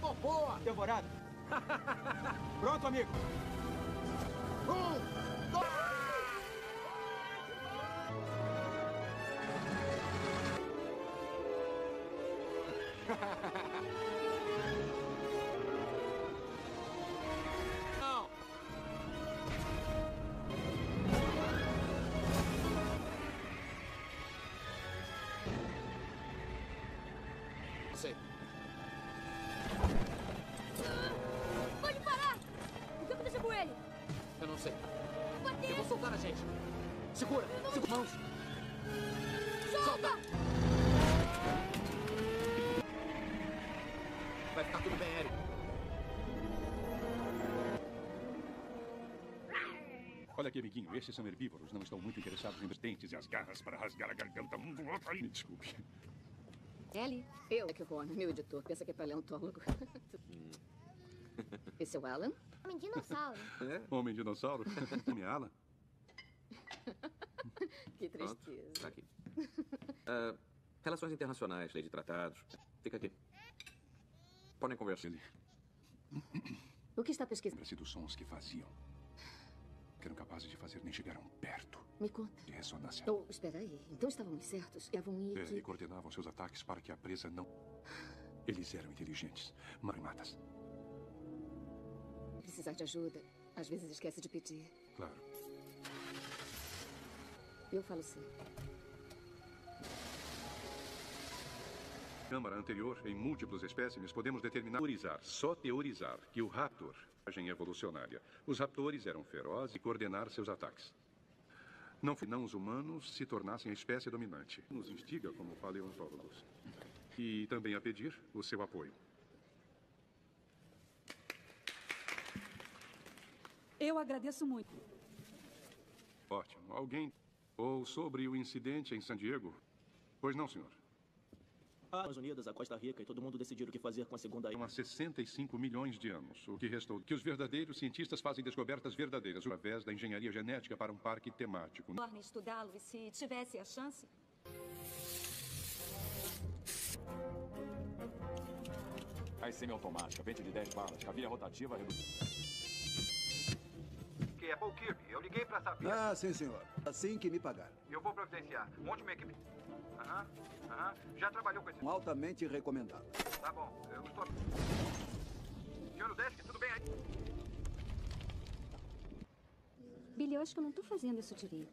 for boa! Devorado. Pronto, amigo. 1, 2... Não. Sei. Pode parar! O que aconteceu com ele? Eu não sei. Bater! Eu vou soltar a gente. Segura! Segura mãos! Solta! Vai ficar tudo bem, Eric. Olha aqui, amiguinho. Esses são herbívoros. Não estão muito interessados nos dentes e as garras para rasgar a garganta um do outro. Me desculpe. Ellie, eu é que o Ron, meu editor, pensa que é paleontólogo. Esse é o Alan? Homem dinossauro. Homem dinossauro? Nome é Alan? Que tristeza. Tá aqui. Relações internacionais, lei de tratados. Fica aqui. Podem conversar. Ele O que está pesquisando? lembra-se dos sons que faziam. Que eram capazes de fazer nem chegaram perto Me conta. de ressonância. Oh, espera aí. Então estávamos certos. Estavam E que... coordenavam seus ataques para que a presa não... Eles eram inteligentes, marimatas. Precisar de ajuda. Às vezes esquece de pedir. Claro. Eu falo sério. Câmara anterior, em múltiplos espécimes, podemos determinar, só teorizar, que o raptor, evolucionária. Os raptores eram ferozes e coordenar seus ataques. Não os humanos se tornassem a espécie dominante. Nos instiga como paleontólogos. E também a pedir o seu apoio. Eu agradeço muito. Ótimo. Alguém... Ou sobre o incidente em San Diego? Pois não, senhor. As Nações Unidas, a Costa Rica e todo mundo decidiram o que fazer com a segunda ilha. Há 65 milhões de anos. O que restou? Que os verdadeiros cientistas fazem descobertas verdadeiras através da engenharia genética para um parque temático. Torne estudá-lo e se tivesse a chance... A semiautomática, 20 de 10 balas, cavilha rotativa reduzida. Que é Paul Kirby. Eu liguei pra saber. Ah, sim, senhor. Assim que me pagar. Eu vou providenciar. Monte uma equipe. Já trabalhou com esse... Altamente recomendado. Tá bom, eu estou... Senhor Desk, tudo bem aí? Billy, eu acho que eu não estou fazendo isso direito.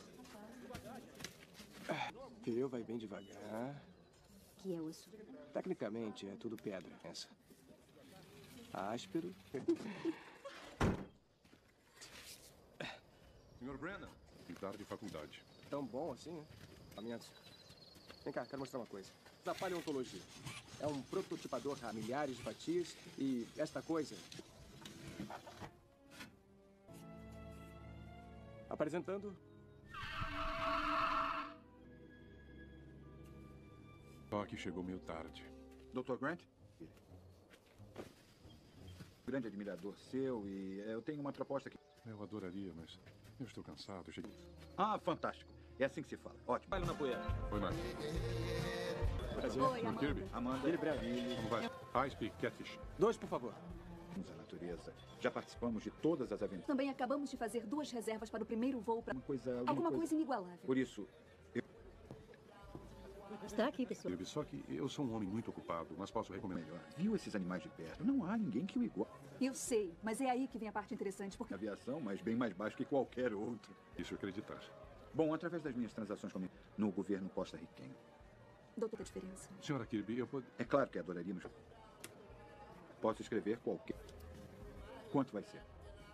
Eu vai bem devagar. Que é osso? Tecnicamente, é tudo pedra. Essa. Áspero. Senhor Brennan, pintar de faculdade. Tão bom assim, né? Caminhantes. Vem cá, quero mostrar uma coisa. Da paleontologia. É um prototipador a milhares de fatias e esta coisa... Apresentando... Só que chegou meio tarde. Dr. Grant? Grande admirador seu e eu tenho uma proposta aqui. Eu adoraria, mas eu estou cansado. Cheguei. Ah, fantástico. É assim que se fala. Ótimo. Olha na poeira. Oi, Mark. Prazer. Oi, Senhor Kirby. Amanda. Billy Breve. Como vai? High Speed Catfish. 2, por favor. A natureza. Já participamos de todas as aventuras. Também acabamos de fazer 2 reservas para o primeiro voo para... Alguma coisa inigualável. Por isso, Está aqui, pessoal. Kirby, só que eu sou um homem muito ocupado, mas posso recomendar. melhor. Viu esses animais de perto? Não há ninguém que o iguale. Eu sei, mas é aí que vem a parte interessante, porque... Aviação, mas bem mais baixo que qualquer outro. Isso acreditar. Bom, através das minhas transações no governo costarriquenho. Doutora diferença. Senhora Kirby, eu posso... É claro que adoraríamos. Posso escrever qualquer... Quanto vai ser?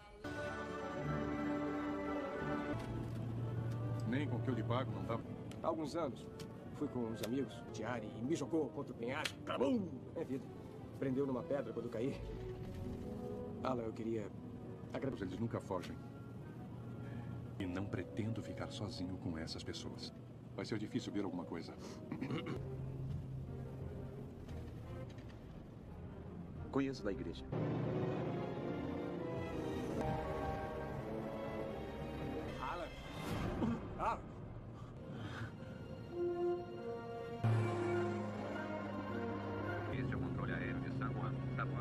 Nem com o que eu lhe pago não dá. Há alguns anos, fui com uns amigos, Tiari, e me jogou contra o penhasco. Cabum! É vida. Prendeu numa pedra quando caí. Alan, eu queria... Eles nunca fogem. E não pretendo ficar sozinho com essas pessoas. Vai ser difícil ver alguma coisa. Conheço da igreja. Alan! Alan! Este é o controle aéreo de San Juan. Tá bom.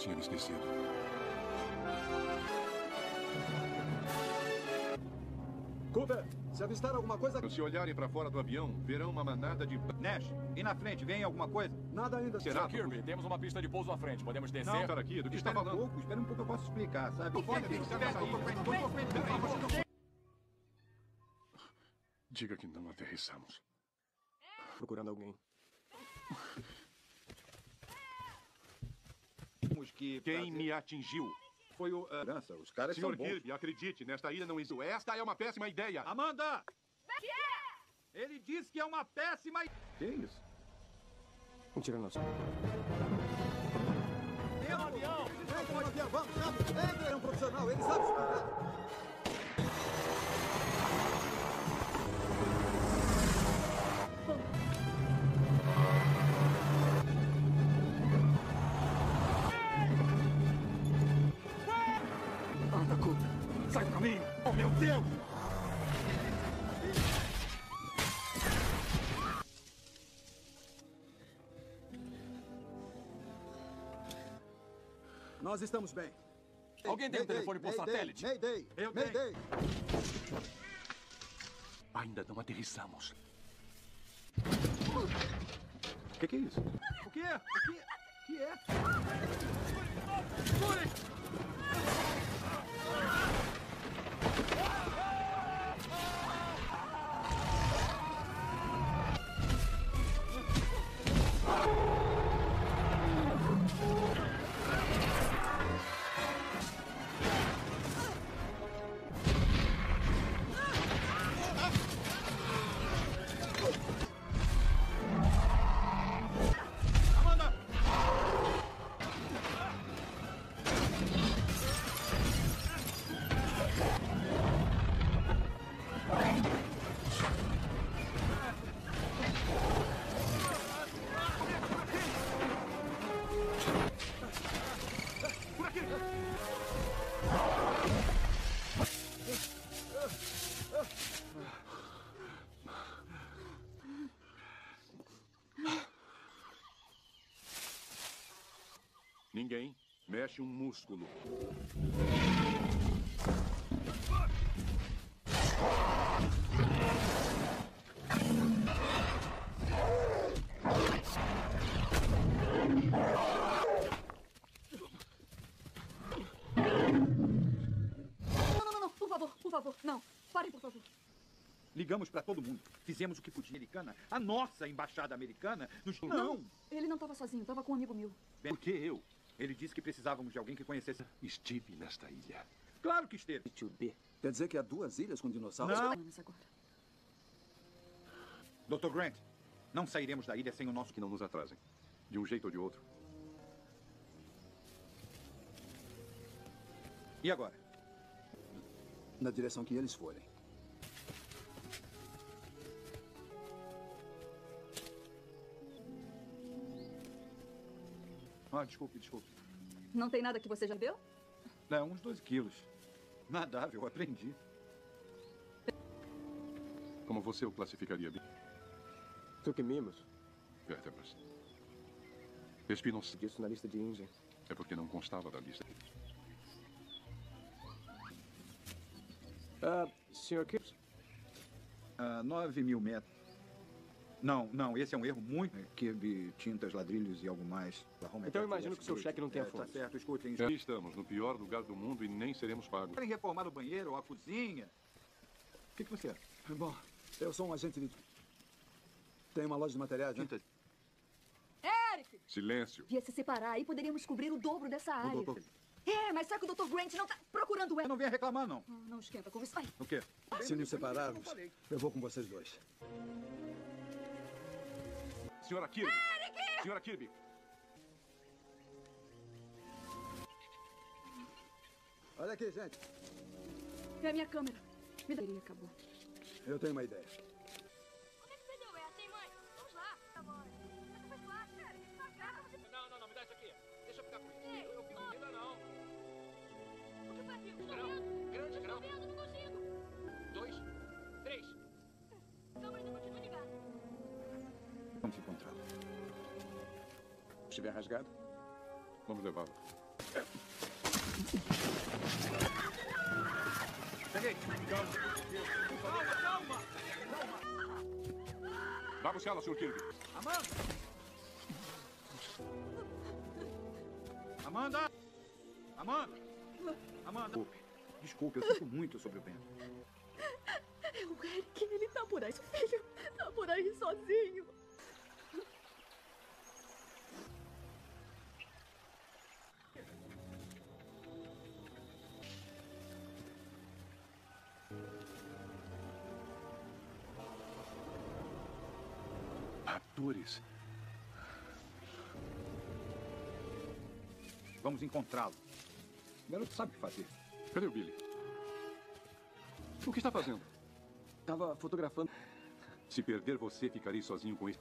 Tinha me esquecido. Cooper, se avistar alguma coisa... Se olharem para fora do avião, verão uma manada de... Nash, e na frente, vem alguma coisa? Nada ainda. Será? Kirby, temos uma pista de pouso à frente. Podemos descer? Não, espera aqui. Do que está Espera falando? espera um pouco, eu posso explicar, sabe? Diga que não aterrissamos. Procurando alguém. Quem me atingiu? Foi o... os caras Senhor são bons. Kirby, acredite, nesta ilha não existe. Esta é uma péssima ideia. Amanda! Ele disse que é uma péssima... Que isso? Um tiranossauro. Entra no avião! Entra no avião, vamos, rápido! Entra, é um profissional, ele sabe explicar. Anda, Cooper. Sai do caminho. Oh, meu Deus! Nós estamos bem. Alguém tem um telefone por satélite? Mayday! Eu tenho. Mayday! Ainda não aterrissamos. O que é isso? O que é? O que é? Ninguém mexe um músculo. Não, por favor, não. Parem, por favor. Ligamos pra todo mundo. Fizemos o que podia. Americana, a nossa embaixada americana nos... Não, ele não estava sozinho, estava com um amigo meu. Por que eu? Ele disse que precisávamos de alguém que conhecesse... Estive nesta ilha. Claro que esteve. Quer dizer que há 2 ilhas com dinossauros? Não. Agora. Dr. Grant, não sairemos da ilha sem o nosso... Que não nos atrasem. De um jeito ou de outro. E agora? Na direção que eles forem. Ah, desculpe. Não tem nada que você já viu? É, uns 12 quilos. Nadável, aprendi. Como você o classificaria, Bill? Tuquimimos. Vértebras. Espinos. Disso na lista de Ingen. É porque não constava da lista. Sr. Kirby? 9.000 metros. Não, esse é um erro muito... Kirby, tintas, ladrilhos e algo mais. Então eu imagino que o seu cheque não tenha fundos. Tá certo, escutem. Aqui estamos, no pior lugar do mundo e nem seremos pagos. Querem reformar o banheiro ou a cozinha? O que você é? Bom, eu sou um agente de... Tem uma loja de materiais, né? Eric! Silêncio. Devia se separar, aí poderíamos cobrir o dobro dessa área. doutor- Mas será que o Dr. Grant não tá procurando Eu ela? não venho reclamar, não. Não esquenta com isso. Vai. O quê? Se nos separarmos, eu vou com vocês dois. Senhora Kirby! Senhora Kirby! Olha aqui, gente. É a minha câmera. Me dá. Acabou. Eu tenho uma ideia. Onde é que você deu essa, hein, mãe? Vamos lá. Tá bom. Essa foi fácil, cara. Tem que pagar. Não, me dá isso aqui. Deixa eu ficar com isso. Ei, Eu fico ainda não. O que foi aquilo? Tô Grão, vendo. grande Tô grão. vendo, não consigo. 2, 3. A câmera ainda continua ligada. Vamos encontrá-lo. Se estiver rasgado. Vamos levá-lo. Peguei. Calma. Calma. Vá buscá-la, Sr. Kirby. Amanda! Amanda! Amanda! Amanda! Desculpe, eu sinto muito sobre o Ben. É o Eric, ele tá por aí, seu filho. Tá por aí sozinho. Raptores. Vamos encontrá-lo. O garoto sabe o que fazer. Cadê o Billy? O que está fazendo? Tava fotografando. Se perder você, ficarei sozinho com isso.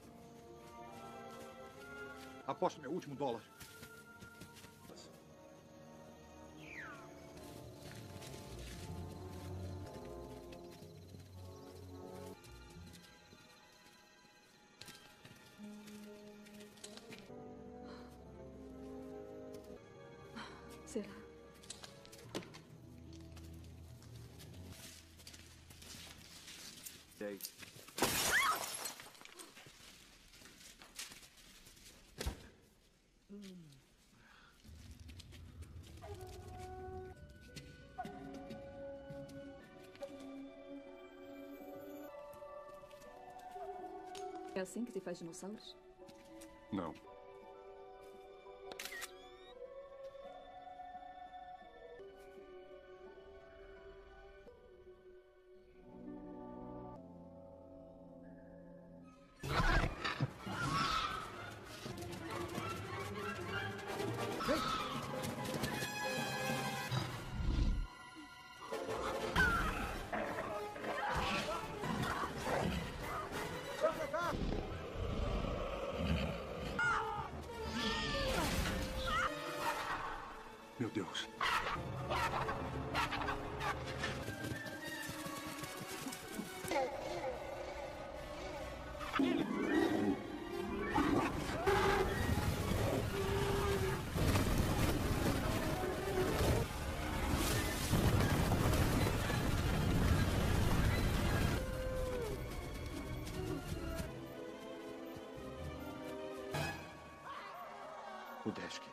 Aposto meu último dólar. Será? Sei. É assim que se faz dinossauros? Não. Meu Deus. O Desk.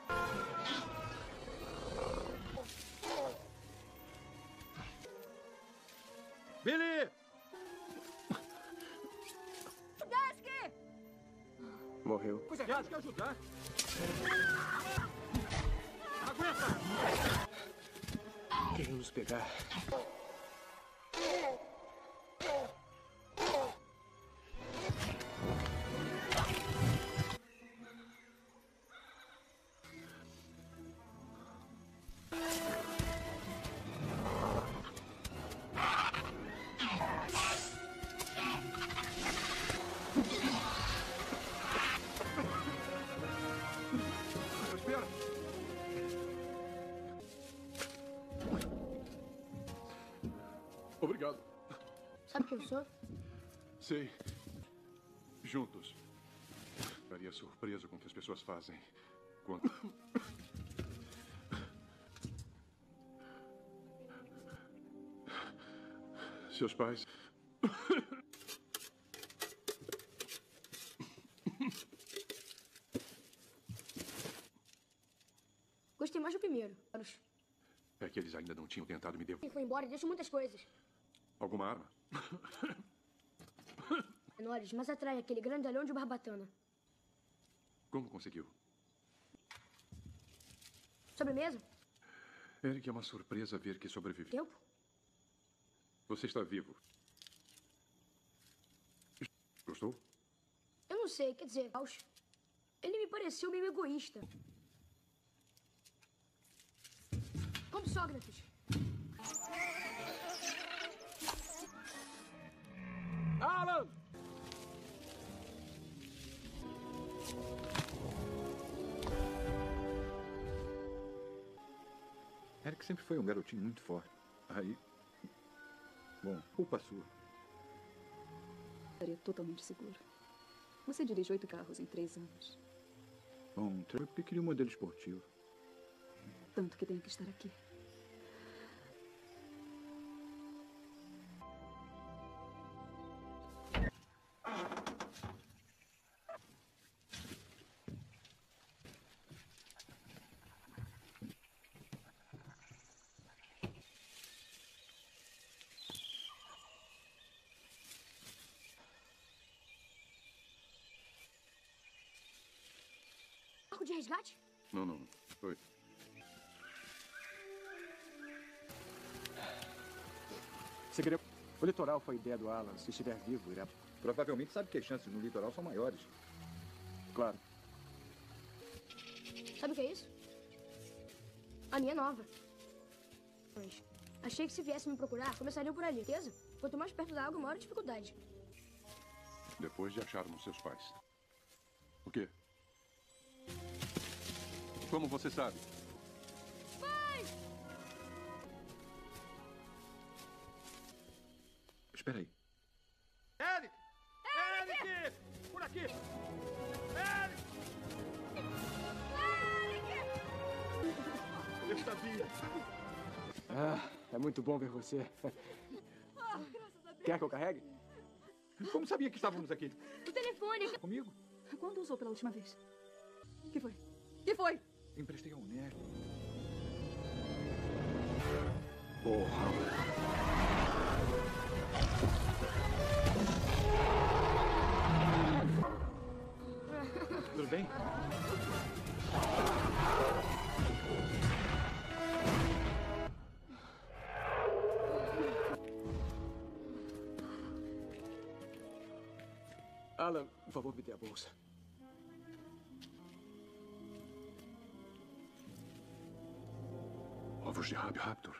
Billy! Desk! Morreu. Pois é, temos que ajudar. Aguenta! Querem nos pegar. Espera. Obrigado. Sabe quem eu sou? Sei. Juntos. Ficaria surpreso com o que as pessoas fazem quando... Seus pais... Gostei mais do primeiro. É que eles ainda não tinham tentado me devolver. Quem foi embora e deixou muitas coisas. Alguma arma? Menores, mas atrai aquele grandalhão de barbatana. Como conseguiu? Sobremesa? Eric, é uma surpresa ver que sobreviveu. Tempo? Você está vivo. Gostou? Eu não sei, quer dizer, ele me pareceu meio egoísta. Como Sócrates. Alan! Eric sempre foi um garotinho muito forte. Aí... Bom, culpa sua. Estaria totalmente seguro. Você dirige 8 carros em 3 anos. Bom, porque queria um modelo esportivo. tanto que tenho que estar aqui. Carro de resgate? Não. Oi. Segredo. O litoral foi ideia do Alan. Se estiver vivo, irá... Provavelmente sabe que as chances no litoral são maiores. Claro. Sabe o que é isso? A minha é nova. Achei que se viesse me procurar, começariam por ali, certeza? Quanto mais perto da água, maior a dificuldade. Depois de acharmos seus pais. O quê? Como você sabe? Pai! Espera aí. Eric! Eric! Por aqui! Eric! Eu sabia. Ah, é muito bom ver você. Quer que eu carregue? Como sabia que estávamos aqui? O telefone! Comigo? Quando usou pela última vez? O que foi? O que foi? Emprestei ao Nero. Tudo bem? Alan, por favor, me dê a bolsa. Ovos de Raptor.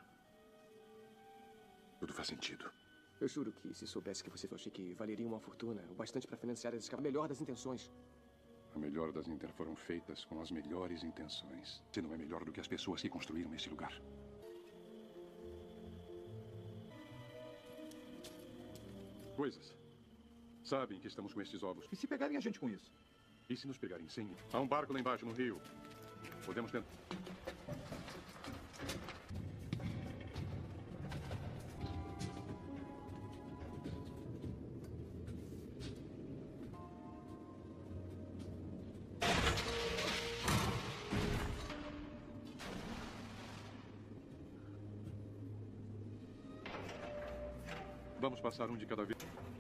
Tudo faz sentido. Eu juro que se soubesse que você achei que valeria uma fortuna, o bastante para financiar esse escapa, melhor das intenções. A melhor das foram feitas com as melhores intenções. Se não é melhor do que as pessoas que construíram este lugar. Coisas. Sabem que estamos com estes ovos. E se pegarem a gente com isso? E se nos pegarem sem? Há um barco lá embaixo no rio. Podemos tentar. Vamos passar um de cada vez.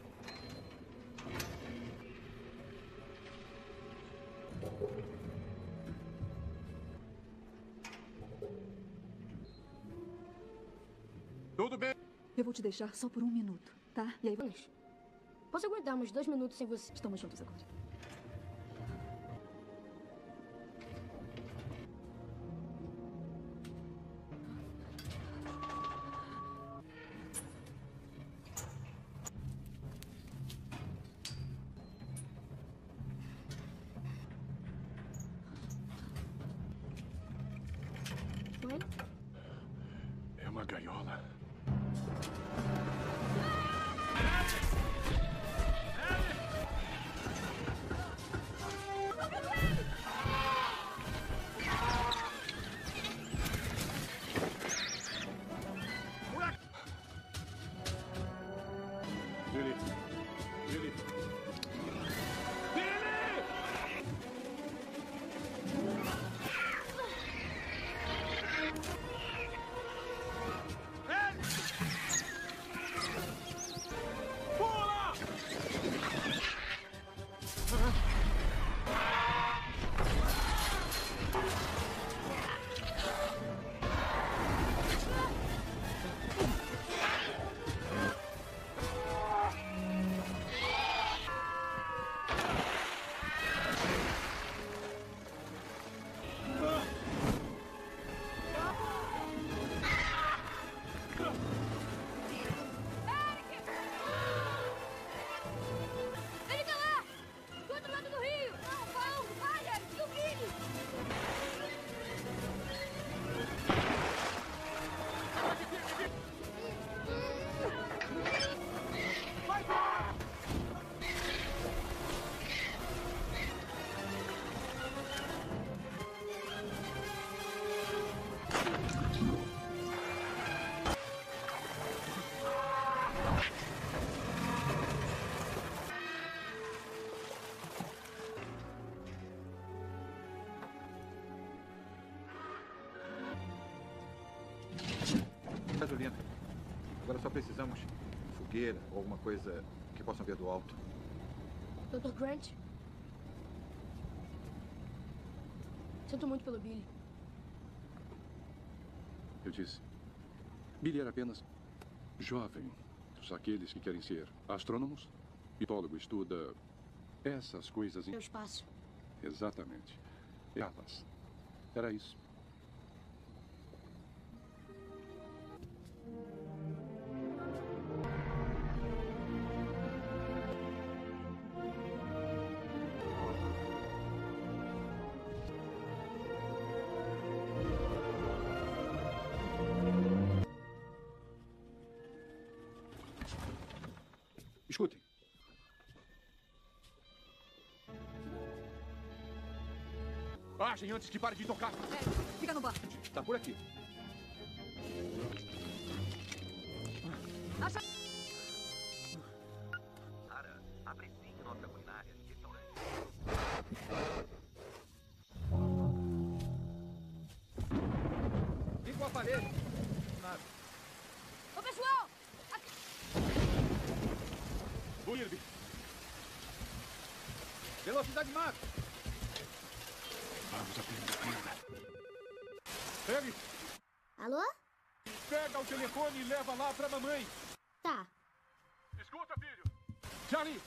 Tudo bem. Eu vou te deixar só por 1 minuto, tá? E aí vamos. Posso aguentar uns 2 minutos sem você? Estamos juntos agora. Oi? É uma gaiola. Billy. Billy. Só precisamos de fogueira ou alguma coisa que possam ver do alto. Dr. Grant? Sinto muito pelo Billy. Eu disse. Billy era apenas jovem. Aqueles que querem ser astrônomos. Biólogo estuda essas coisas em... Meu espaço. Exatamente. Elas. Era isso. Escutem. Agem antes que pare de tocar. Fica no bar. Tá por aqui. Acha... Sara, aprecie nossa culinária de restaurante. Liga o aparelho. Nada. Ô, pessoal! O Irby. Velocidade máxima. Vamos apenas. Ele, Alô? pega o telefone e leva lá pra mamãe. Tá. Escuta, filho. Charlie.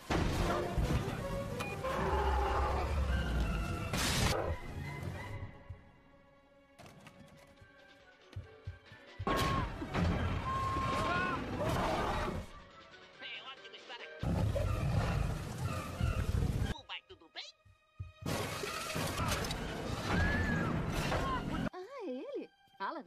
Ah, é ele? Alan.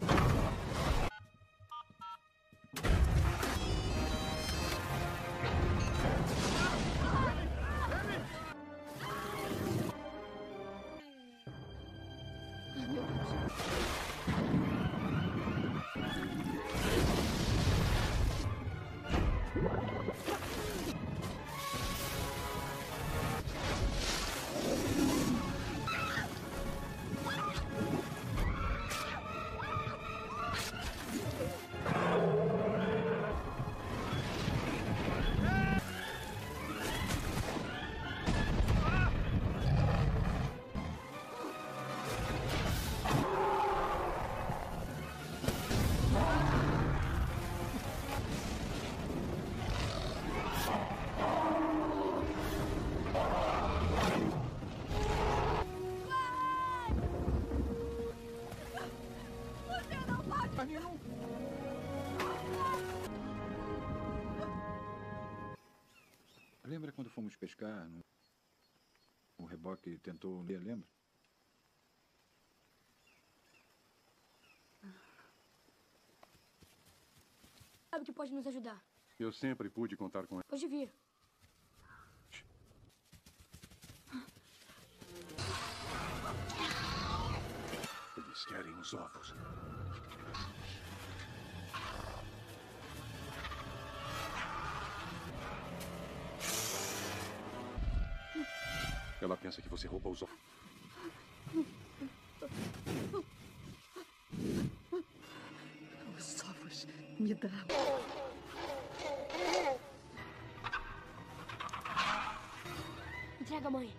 Lembra quando fomos pescar? O reboque tentou ler, lembra? Sabe que pode nos ajudar. Eu sempre pude contar com ela. Pode vir. Eles querem os ovos. Ela pensa que você rouba os ovos. Os ovos me dá. Entrega, mãe.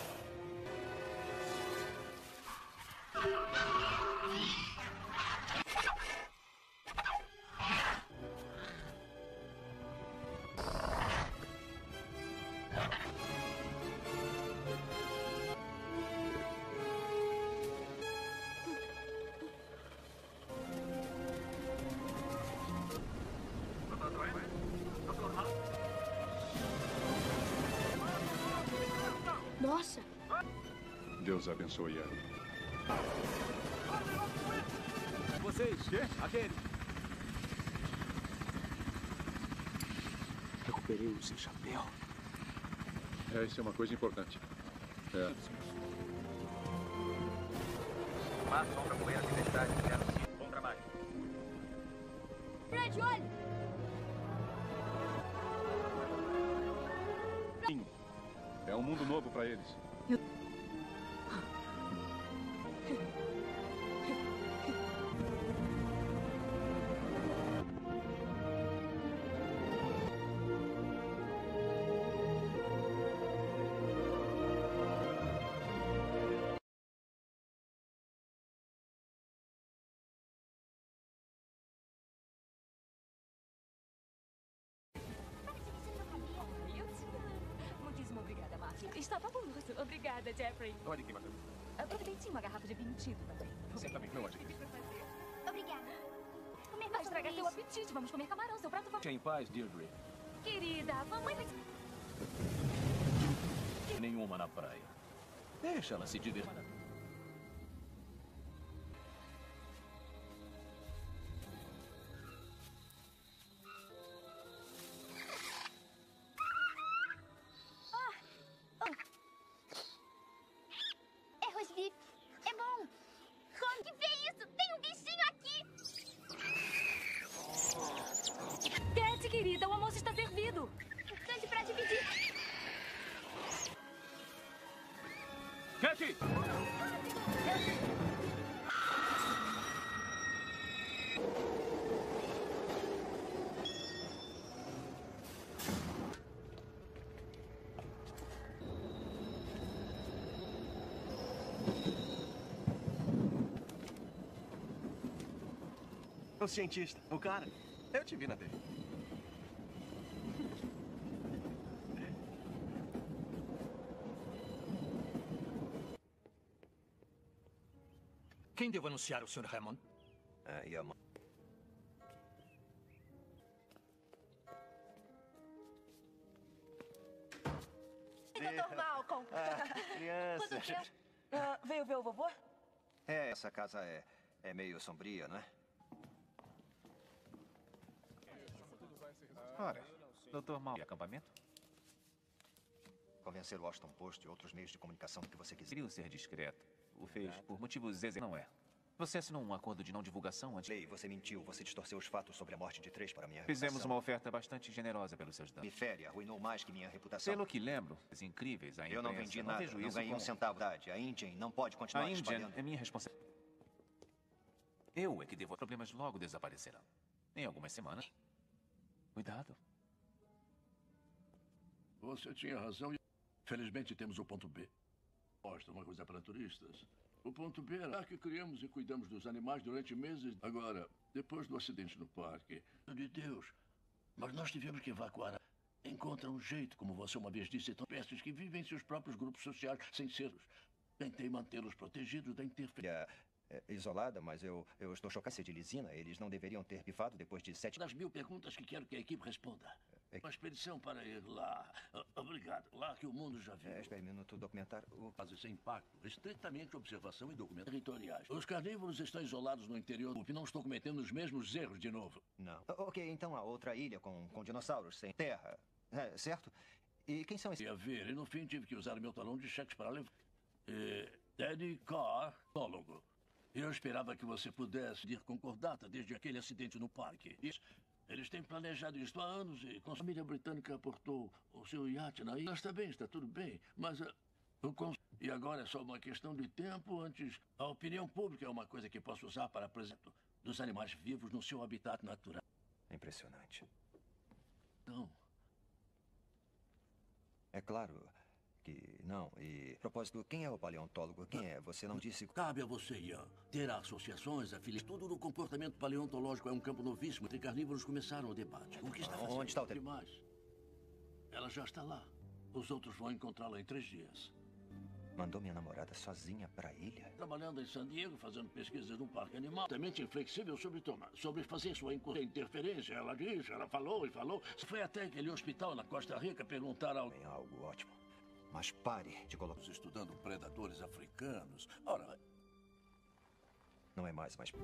Nossa! Deus abençoe ela. Vocês, aquele. Recuperei o seu chapéu. Isso é uma coisa importante. É. Mas sombra com a tempestade, bom trabalho. Fred, olha! É um mundo novo para eles. fabuloso. Obrigada, Jeffrey. Olha que bacana. Aproveitem uma garrafa de vinho tinto também. Você também, não ótimo. Obrigada. Comer Vai estragar seu apetite. Vamos comer camarão, seu prato favorito. Em paz, Deirdre. Querida, a mamãe vai... Nenhuma na praia. Deixa ela se divertir. É rosbife. É bom. Como que vê isso? Tem um bichinho aqui. Cat, querida, o almoço está servido. Grande pra dividir. Cat! O cientista, o cara. Eu te vi na TV. Quem devo anunciar o Sr. Hammond? E a mãe? Dr. Malcolm. Criança. Quanto tempo? Veio ver o vovô? Essa casa é meio sombria, não é? Ora, Dr. Mal, e acampamento? Convencer o Washington Post e outros meios de comunicação do que você quiser. Queria ser discreto. O fez por motivos não é. Você assinou um acordo de não divulgação antes? Lei, você mentiu. Você distorceu os fatos sobre a morte de 3 para minha Fizemos reputação. uma oferta bastante generosa pelos seus danos. Me fere, arruinou mais que minha reputação. Pelo que lembro, as incríveis, a imprensa... Eu não vendi nada, vejo não isso ganhei um como... centavo. A Indian não pode continuar A Indian espalhando. é minha responsabilidade. Eu é que devo... Problemas logo desaparecerão. Em algumas semanas. Cuidado. Você tinha razão. Felizmente temos o ponto B. Mostra uma coisa para turistas. O ponto B era que criamos e cuidamos dos animais durante meses. Agora, depois do acidente no parque... De Deus, mas nós tivemos que evacuar. Encontra um jeito, como você uma vez disse, tão pestes que vivem em seus próprios grupos sociais sem selos. Tentei mantê-los protegidos da interferência. Isolada, mas eu estou chocado de lisina. Eles não deveriam ter pifado depois de 7... Das 1000 perguntas que quero que a equipe responda. Uma expedição para ir lá. Obrigado. Lá que o mundo já viu. Espere um minuto, documentar o... Fazer sem impacto. Estritamente observação e documentos territoriais. Os carnívoros estão isolados no interior do... Não estou cometendo os mesmos erros de novo. Não. Ok, então a outra ilha com dinossauros sem terra. Certo? E quem são esses? Ia ver. E no fim tive que usar o meu talão de cheques para levar. Eddie Carr, biólogo. Eu esperava que você pudesse ir concordata desde aquele acidente no parque. Eles têm planejado isso há anos e a família britânica aportou o seu iate na ilha. Está bem, está tudo bem, mas e agora é só uma questão de tempo antes... A opinião pública é uma coisa que posso usar para apresentar dos animais vivos no seu habitat natural. Impressionante. Não. É claro que não. E, a propósito, quem é o paleontólogo? Quem é? Você não disse... Cabe a você, Ian. Ter associações, afiliações. Tudo no comportamento paleontológico é um campo novíssimo. Entre carnívoros começaram o debate. O que está fazendo? Onde está o demais? Ela já está lá. Os outros vão encontrá-la em 3 dias. Mandou minha namorada sozinha para a ilha? Trabalhando em San Diego, fazendo pesquisas num parque animal. Altamente inflexível sobre fazer sua interferência. Ela disse, ela falou e falou. Foi até aquele hospital na Costa Rica perguntar ao... Algo ótimo. Mas pare de colocar... Estudando predadores africanos. Ora... Não é mais, mas...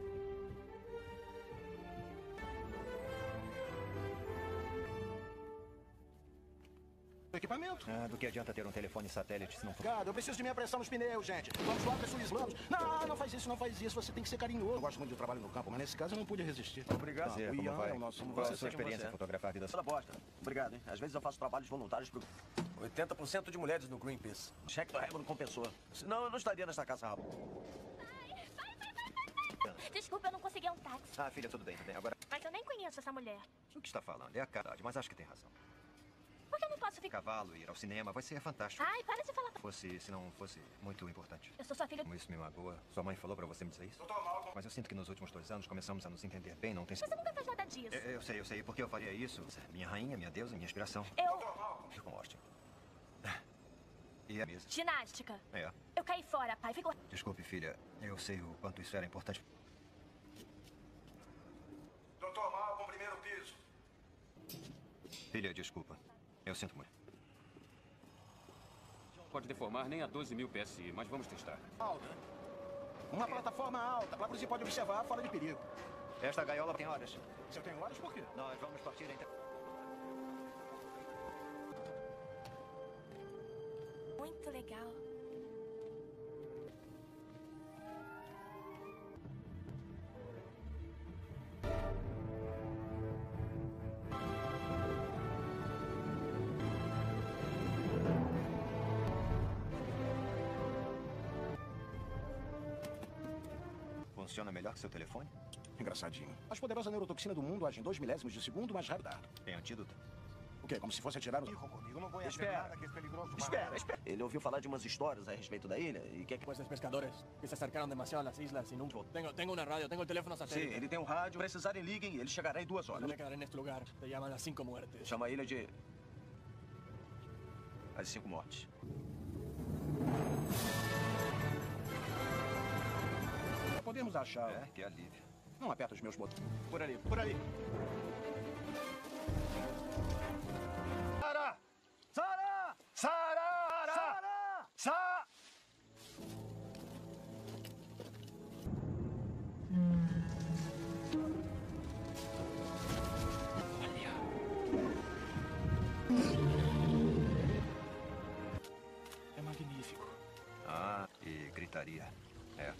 Equipamento? Do que adianta ter um telefone satélite se não for... Obrigado, eu preciso de minha pressão nos pneus, gente. Vamos lá, pressão islamos. Não, não faz isso, não faz isso. Você tem que ser carinhoso. Eu gosto muito de trabalho no campo, mas nesse caso eu não pude resistir. Obrigado. O Como Ian vai? é o nosso... Qual a sua experiência em fotografar a vida? Toda bosta. Obrigado, hein? Às vezes eu faço trabalhos voluntários pro... 80% de mulheres no Greenpeace. O cheque do Remo compensou. Senão eu não estaria nessa caça rápida. Desculpa, eu não consegui um táxi. Filha, tudo bem. Agora... Mas eu nem conheço essa mulher. O que está falando? É a cara, mas acho que tem razão. Por que eu não posso ficar... Cavalo, ir ao cinema, vai ser fantástico. Ai, para de falar... Se não fosse muito importante. Eu sou sua filha... Isso me magoa. Sua mãe falou pra você me dizer isso? Mas eu sinto que nos últimos 2 anos começamos a nos entender bem, não tem... Você nunca fez nada disso. Eu sei. Por que eu faria isso? Minha rainha, minha deusa, minha inspiração. Eu... Com Austin. E a mesa? Ginástica. É. Eu caí fora, pai. Ficou... Desculpe, filha. Eu sei o quanto isso era importante. Dr. Malcolm, primeiro piso. Filha, desculpa. Eu sinto muito. Pode deformar nem a 12.000 PSI, mas vamos testar. Alta. Uma plataforma alta. Para você pode observar fora de perigo. Esta gaiola tem horas. Se eu tenho horas, por quê? Nós vamos partir em... Muito legal. Funciona melhor que seu telefone? Engraçadinho. A mais poderosa neurotoxina do mundo age em 2 milésimos de segundo mais rápido. Tem antídoto? O quê? Como se fosse atirar o... Comigo não vou Espera. Espera. Ele ouviu falar de umas histórias a respeito da ilha e quer que... Pues los pescadores que se acercaron demasiado a las islas y nunca... Tengo una radio, tengo el teléfono satélite. Sim, ele tem um rádio. Precisarem, liguem. Ele chegará em 2 horas. No me quedaré en este lugar. Te llaman las 5 muertes. Chama a ilha de... As 5 mortes. Podemos achar... É, que alívio. Não aperta os meus botões. Por ali, por ali. Sara! Sara! Sara! Sara! Sara! É magnífico. Ah, e gritaria. É.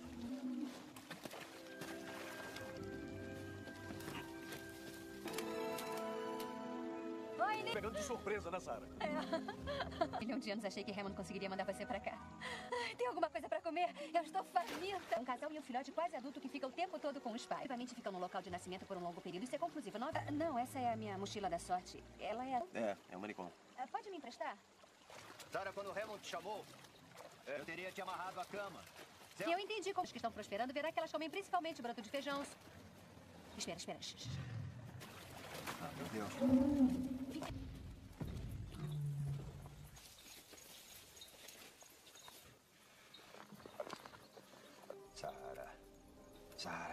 Oi, Nick. Pegando de surpresa, né, Sara? Um milhão de anos achei que Hammond conseguiria mandar você pra cá. Ai, tem alguma coisa pra comer? Eu estou faminta. Um casal e um filhote quase adulto que fica o tempo todo com os pais. Provavelmente ficam no local de nascimento por um longo período. Isso é conclusivo. Não, essa é a minha mochila da sorte. Ela é... É um manicômio. Pode me emprestar? Sara, quando o Hammond te chamou, eu teria te amarrado à cama. Se eu entendi como os que estão prosperando, verá que elas comem principalmente broto de feijão. Espera. Ah, meu Deus. Sara.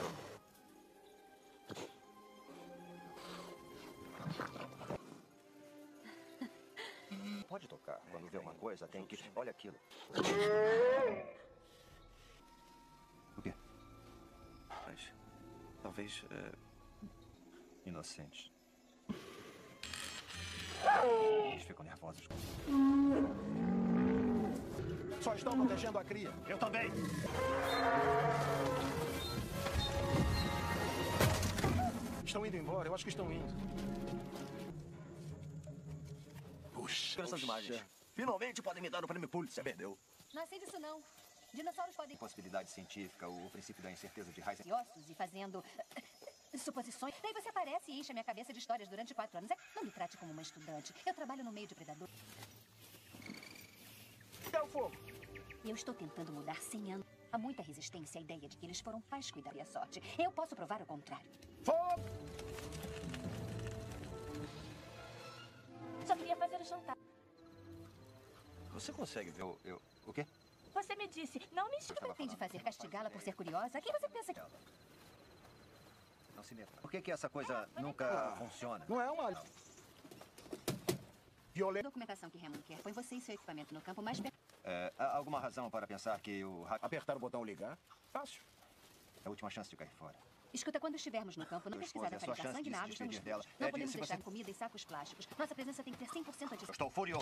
Pode tocar. Quando vê uma coisa, tem que... Olha aquilo. O quê? Mas... Talvez... Inocentes. Eles ficam nervosos. Só estão protegendo a cria. Eu também. Estão indo embora. Eu acho que estão indo. Puxa, essas imagens. Finalmente podem me dar o prêmio Pulitzer. Perdeu. Não sei disso, não. Dinossauros podem... Possibilidade científica, o princípio da incerteza de Heisenberg. ...ossos e fazendo... suposições. Daí você aparece e enche a minha cabeça de histórias durante 4 anos. Não me trate como uma estudante. Eu trabalho no meio de predadores. É o fogo. Eu estou tentando mudar 100 anos. Há muita resistência à ideia de que eles foram pais cuidar da sorte. Eu posso provar o contrário. Fogo! Só queria fazer o jantar. Você consegue ver o quê? Você me disse, não me O que pretende fazer? Castigá-la por ser curiosa? Quem você pensa que... Não se meta. Por que essa coisa nunca funciona? Não é uma... A documentação que Hammond quer põe você e seu equipamento no campo mais perto. Há alguma razão para pensar que o... Apertar o botão ligar? Fácil. É a última chance de cair fora. Escuta, quando estivermos no campo, não pesquisar a fabricação de nada, estamos dela. Não podemos deixar comida e sacos plásticos. Nossa presença tem que ter 100% de... Eu estou furioso.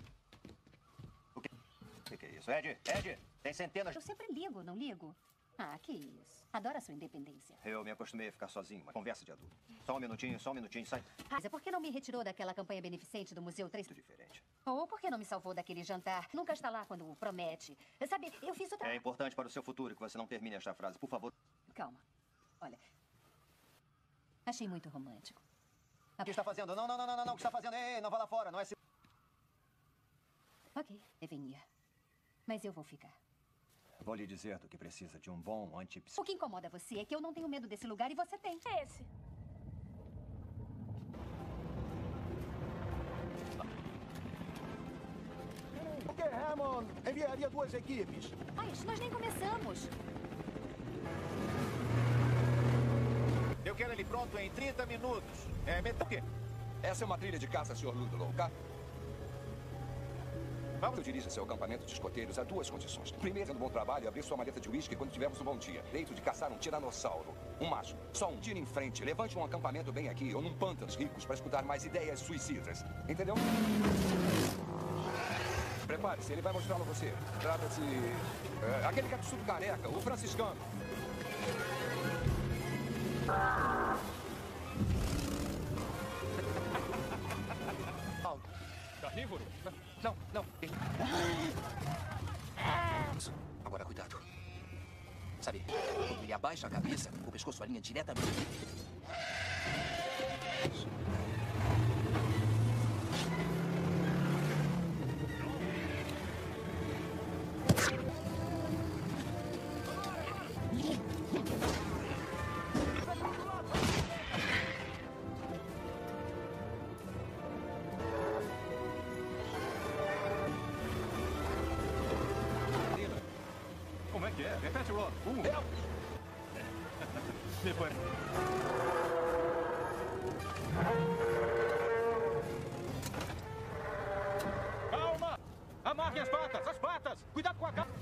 O que é isso? Ed, tem centenas... Eu sempre ligo, não ligo? Ah, que isso. Adoro a sua independência. Eu me acostumei a ficar sozinho. Uma conversa de adulto. Só um minutinho, sai. Mas por que não me retirou daquela campanha beneficente do Museu 3? Diferente. Ou por que não me salvou daquele jantar? Nunca está lá quando promete. Sabe, eu fiz o... É importante para o seu futuro que você não termine esta frase. Por favor. Calma. Olha. Achei muito romântico. O que está fazendo? Não. O que está fazendo? Ei, não vá lá fora. Não é... Ok, deveria. Mas eu vou ficar. Vou lhe dizer do que precisa de um bom antipsicótico. O que incomoda você é que eu não tenho medo desse lugar e você tem. É esse. Hammond enviaria 2 equipes. Mas nós nem começamos. Eu quero ele pronto em 30 minutos. O quê? Essa é uma trilha de caça, Sr. Ludlow, tá? Vamos, dirija seu acampamento de escoteiros a 2 condições. Primeiro, sendo bom trabalho, abrir sua maleta de uísque quando tivermos um bom dia. Direito de caçar um tiranossauro. Um macho. Só um tiro em frente. Levante um acampamento bem aqui ou num pântanos ricos para escutar mais ideias suicidas. Entendeu? Prepare-se, ele vai mostrá-lo a você. Trata-se... aquele cabeçudo careca, o franciscano. Carnívoro? Não. Agora, cuidado. Sabe, quando ele abaixa a cabeça, o pescoço alinha diretamente. Como é que é? Repete, Ron. Depois. Calma! Amarre as patas! As patas! Cuidado com a capa!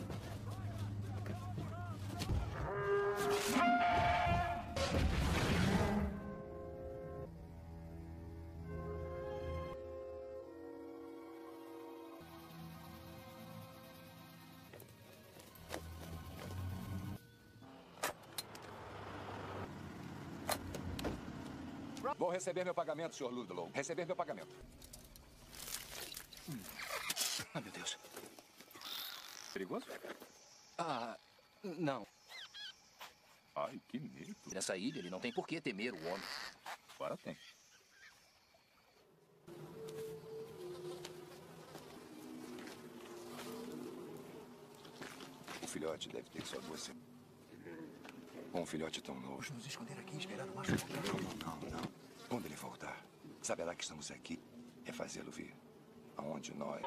Vou receber meu pagamento, Sr. Ludlow. Receber meu pagamento. Ai, meu Deus. Perigoso? Não. Ai, que medo. Nessa ilha, ele não tem por que temer o homem. Agora tem. O filhote deve ter só 2 semanas. Com um filhote tão novo. Vamos nos esconder aqui e esperar o macho. Não. Quando ele voltar, saberá que estamos aqui. É fazê-lo vir. Aonde nós...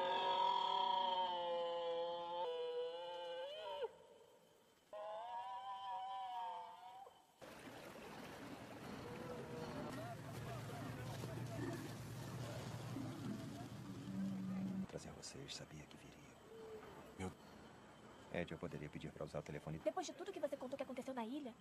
Trazer vocês, sabia que viria. Ed, eu poderia pedir para usar o telefone. Depois de tudo que você contou que aconteceu na ilha?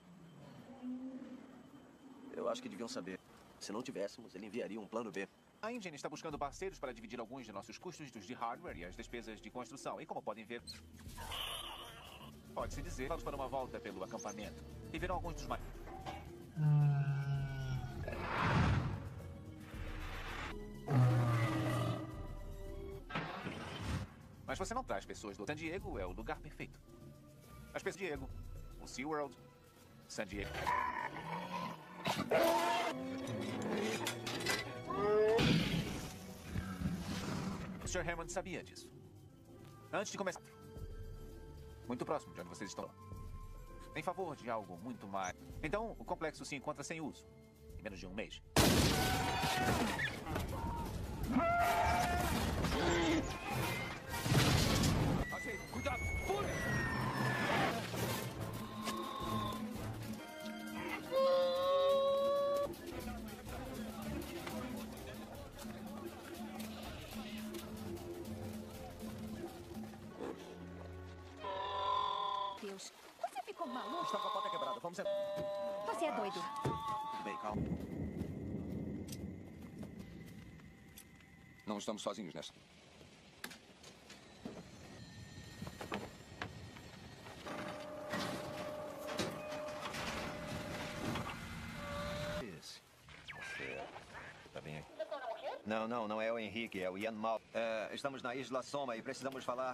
Eu acho que deviam saber. Se não tivéssemos, ele enviaria um plano B. A Engine está buscando parceiros para dividir alguns de nossos custos de hardware e as despesas de construção. E como podem ver, pode-se dizer, vamos para uma volta pelo acampamento e verão alguns dos mais... Mas você não traz pessoas do San Diego, é o lugar perfeito. As pessoas de Diego, o SeaWorld, San Diego. O Sr. Hammond sabia disso. Antes de começar. Muito próximo de onde vocês estão. Em favor de algo muito mais. Então, o complexo se encontra sem uso. Em menos de um mês. Cuidado! Fure! Deus, você ficou maluco? Está com a porta quebrada. Vamos... Você é doido. Tudo bem, calma. Não estamos sozinhos nessa. Tá bem aqui. Não é o Henrique, é o Ian Mal. Estamos na Isla Soma e precisamos falar.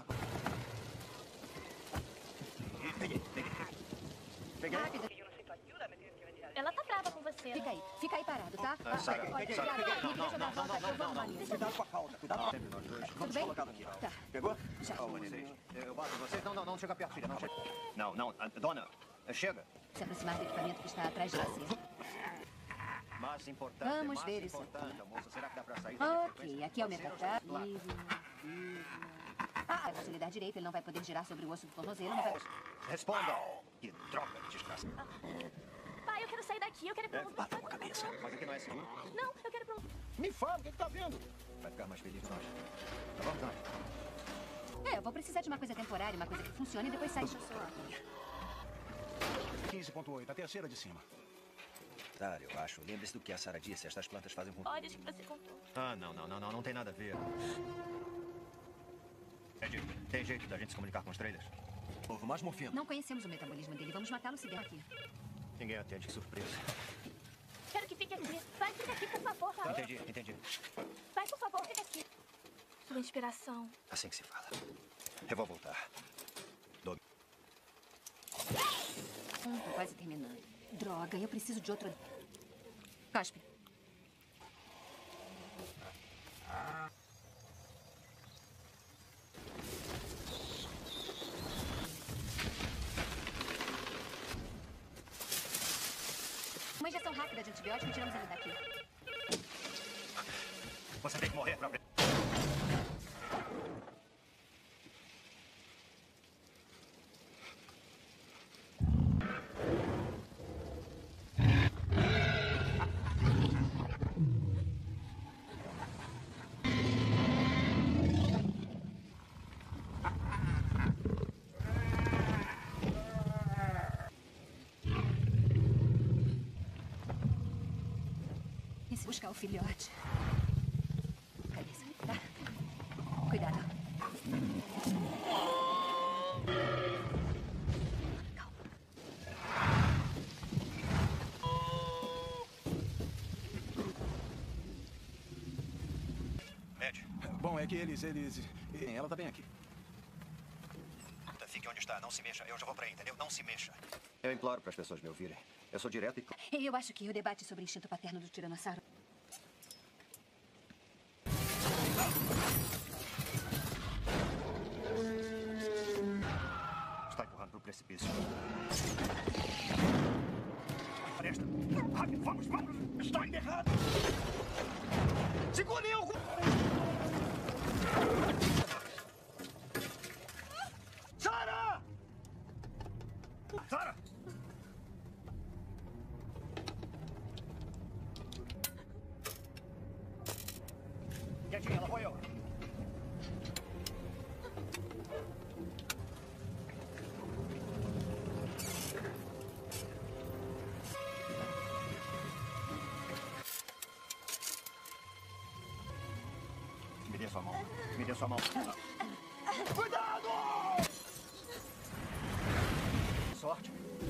Peguei. Rápido. Ela tá brava com você. Fica aí parado, tá? Sarah, Olha, peguei. Cuidado com a falta. Cuidado sempre nós dois. Vamos bem? colocá-lo aqui. Tá. Pegou? Já. Eu bato vocês. Não chega perto, filha. Não chega. Não, dona. Chega. Se aproximar do equipamento que está atrás de você. Mais importante. Vamos ver isso. Moça, será que dá pra sair? Ok, aqui é o metadata. Se ele dar direito, ele não vai poder girar sobre o osso do tornozelo, não vai... Responda! Que droga de desgraça. Pai, eu quero sair daqui, eu quero ir pra um... Bata com a cabeça. Mas aqui não é seguro. Não, eu quero ir pra um... Me fala, o que tá vendo? Vai ficar mais feliz nós. Tá bom, nós? Eu vou precisar de uma coisa temporária, uma coisa que funcione e depois sai. Deixa eu só... 15.8, a terceira de cima. Tá, eu acho. Lembre-se do que a Sarah disse. Estas plantas fazem com... Olha isso que você contou. Ah, não tem nada a ver. Ed, tem jeito da gente se comunicar com os trailers? Houve mais morfina. Não conhecemos o metabolismo dele. Vamos matá-lo se der aqui. Ninguém atende, que surpresa. Quero que fique aqui. Vai, fica aqui, por favor, tá? Entendi. Vai, por favor, fica aqui. Sua inspiração. Assim que se fala. Eu vou voltar. Tô quase terminando. Droga, eu preciso de outro... Casper. Uma injeção rápida de antibiótico e tiramos ele daqui. Você tem que morrer pra... Buscar o filhote. Cadê isso? Tá. Cuidado. Calma. Ed. Bom, é que eles... Ela tá bem aqui. Fique onde está, não se mexa. Eu já vou pra aí, entendeu? Não se mexa. Eu imploro para as pessoas me ouvirem. Eu sou direto e... Eu acho que o debate sobre o instinto paterno do tiranossauro... Está empurrando para o precipício. Presta. Rápido, vamos! Está indo errado! Segure eu! Sarah! Sarah! Quietinha, ela foi eu. Me dê sua mão. Me dê sua mão. Cuidado! Sorte.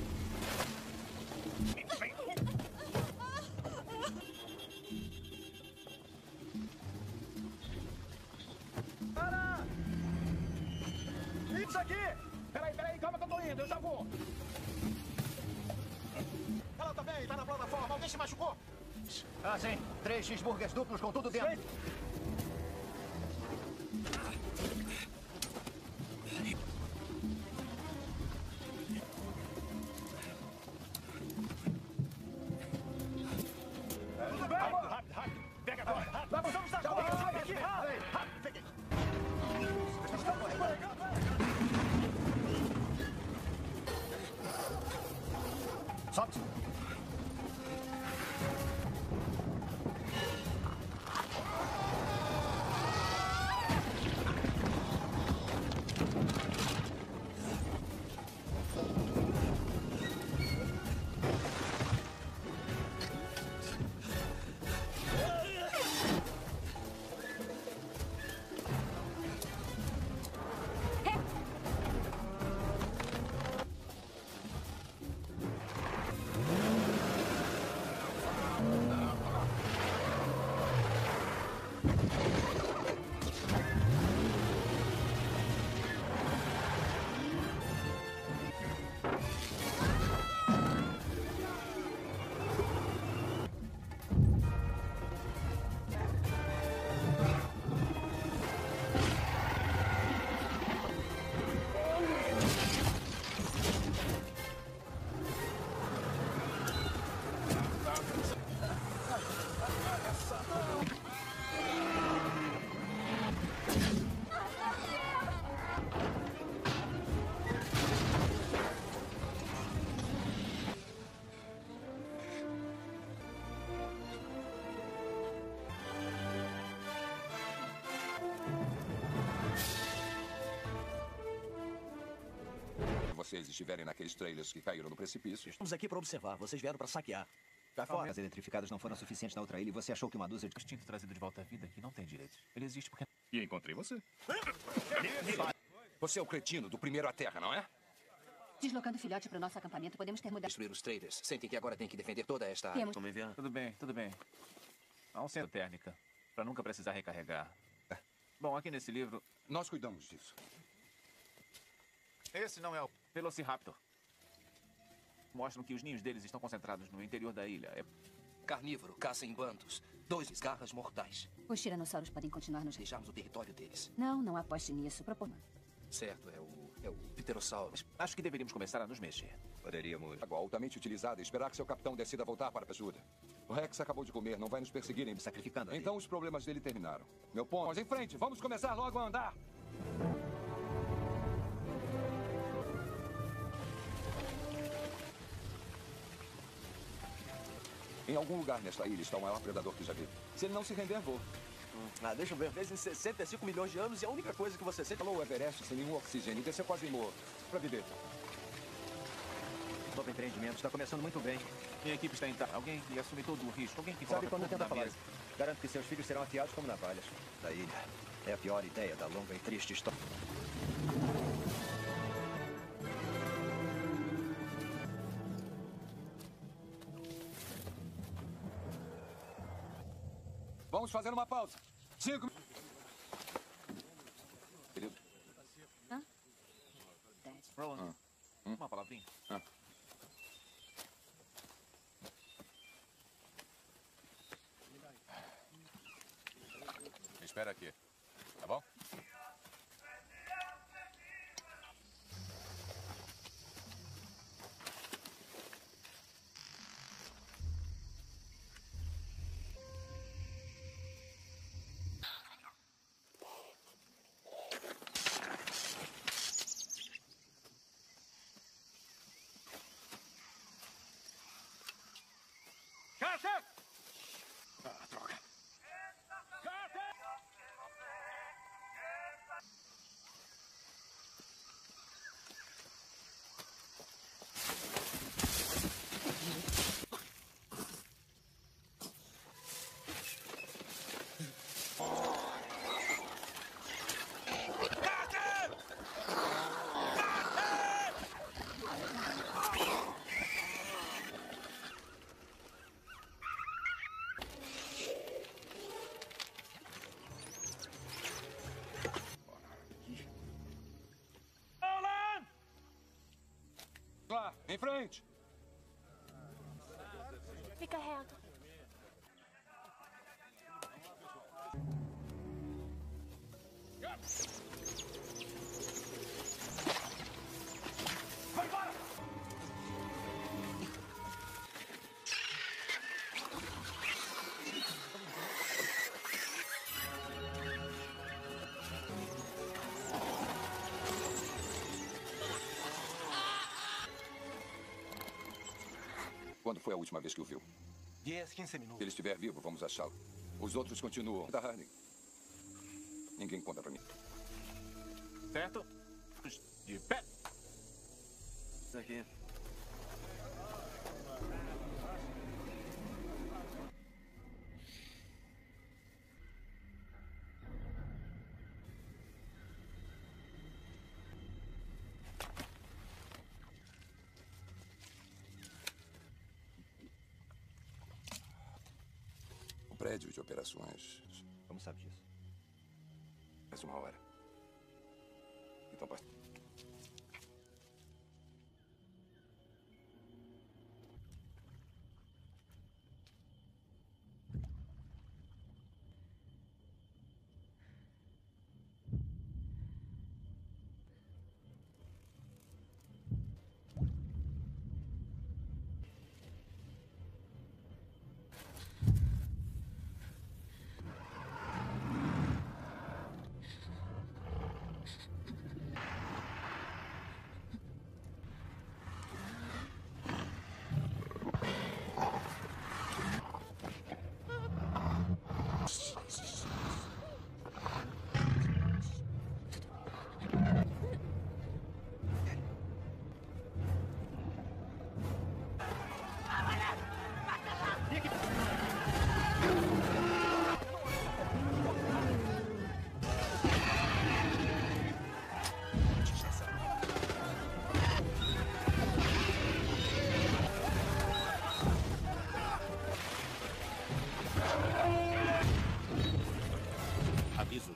Para! Isso aqui! Peraí, calma que eu tô indo, eu já vou. Ela tá bem, tá na plataforma. Alguém se machucou? Ah, sim. 3 cheeseburgers duplos com tudo dentro. Tudo bem? Rápido. Pega agora. Rápido. Vamos dar conta. Aqui, rápido. Peguei. Sobe. vocês estiverem naqueles trailers que caíram no precipício... Estamos aqui para observar. Vocês vieram para saquear. Cai fora. As eletrificadas não foram suficientes na outra ilha e você achou que uma dúzia de... O instinto trazido de volta à vida aqui não tem direitos. Ele existe porque... E encontrei você. Você é o cretino do primeiro à Terra, não é? Deslocando o filhote para o nosso acampamento, podemos ter mudado... Destruir os trailers. Sentem que agora tem que defender toda esta área. Temos. Tudo bem, tudo bem. Há um centro térmica, para nunca precisar recarregar. Bom, aqui nesse livro... Nós cuidamos disso. Esse não é o Velociraptor. Mostram que os ninhos deles estão concentrados no interior da ilha. Carnívoro, caça em bandos. 2 garras mortais. Os tiranossauros podem continuar nos... Deixarmos o território deles. Não aposte nisso. Certo, é o pterossauro. Acho que deveríamos começar a nos mexer. Poderíamos. Água altamente utilizada e esperar que seu capitão decida voltar para a ajuda. O Rex acabou de comer, não vai nos perseguir em... Sacrificando. Então os problemas dele terminaram. Meu ponto. Vamos em frente, vamos começar logo a andar. Em algum lugar nesta ilha está o maior predador que já vi. Se ele não se render, vou. Deixa eu ver. Vezes 65 milhões de anos e a única coisa que você sente... Falou o Everest sem nenhum oxigênio e desceu quase morto. Pra viver. Novo empreendimento está começando muito bem. Minha equipe está intacta. Alguém que assume todo o risco. Alguém que Sabe coloca quando tudo tenta na falar mesa. isso? Garanto que seus filhos serão afiados como navalhas. Da ilha. É a pior ideia da longa e triste história. Vamos fazer uma pausa. 5 Roland, uma palavrinha. Me espera aqui, tá bom? Carter! Droga. Lá, em frente. Fica reto. Vai embora! Quando foi a última vez que o viu? 10, 15 minutos. Se ele estiver vivo, vamos achá-lo. Os outros continuam. Da Harley. Ninguém conta pra mim. Certo? De pé. Isso aqui. O prédio de operações. Como sabe disso? Faz uma hora. Então, basta. Aviso.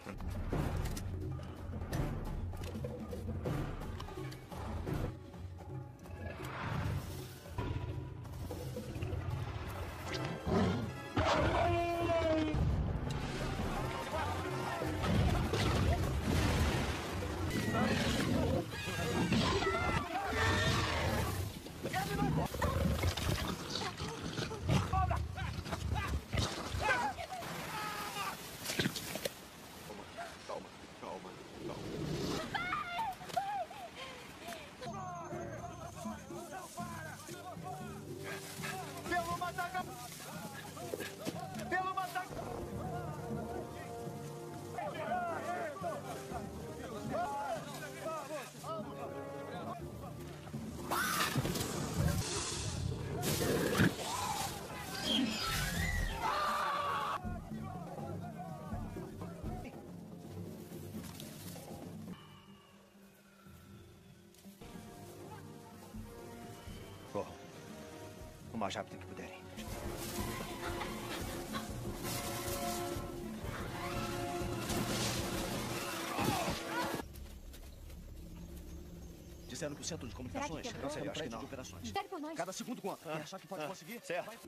Corram. O mais rápido que puderem. Disseram que o centro de comunicações Será que quebrou? é um Não sei, acho que prédio não. de operações. Espere por nós. Cada segundo conta. Quer achar que pode conseguir? Certo. Vai.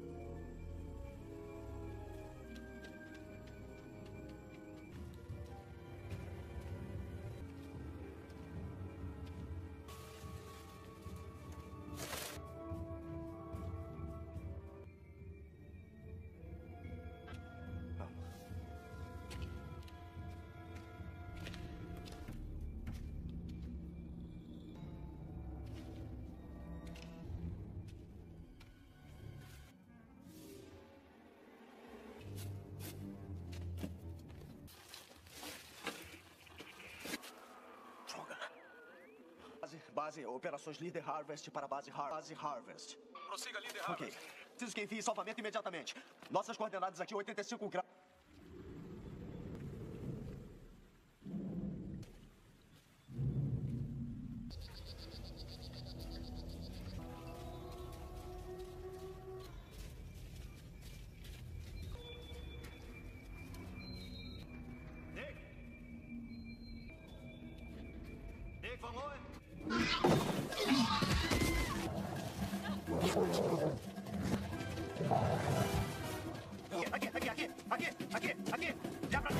Base, operações Líder Harvest para base Harvest. Prossiga, líder Ok. Preciso que envie salvamento imediatamente. Nossas coordenadas aqui, 85 graus. Nick, vamos! Aqui! Já pra...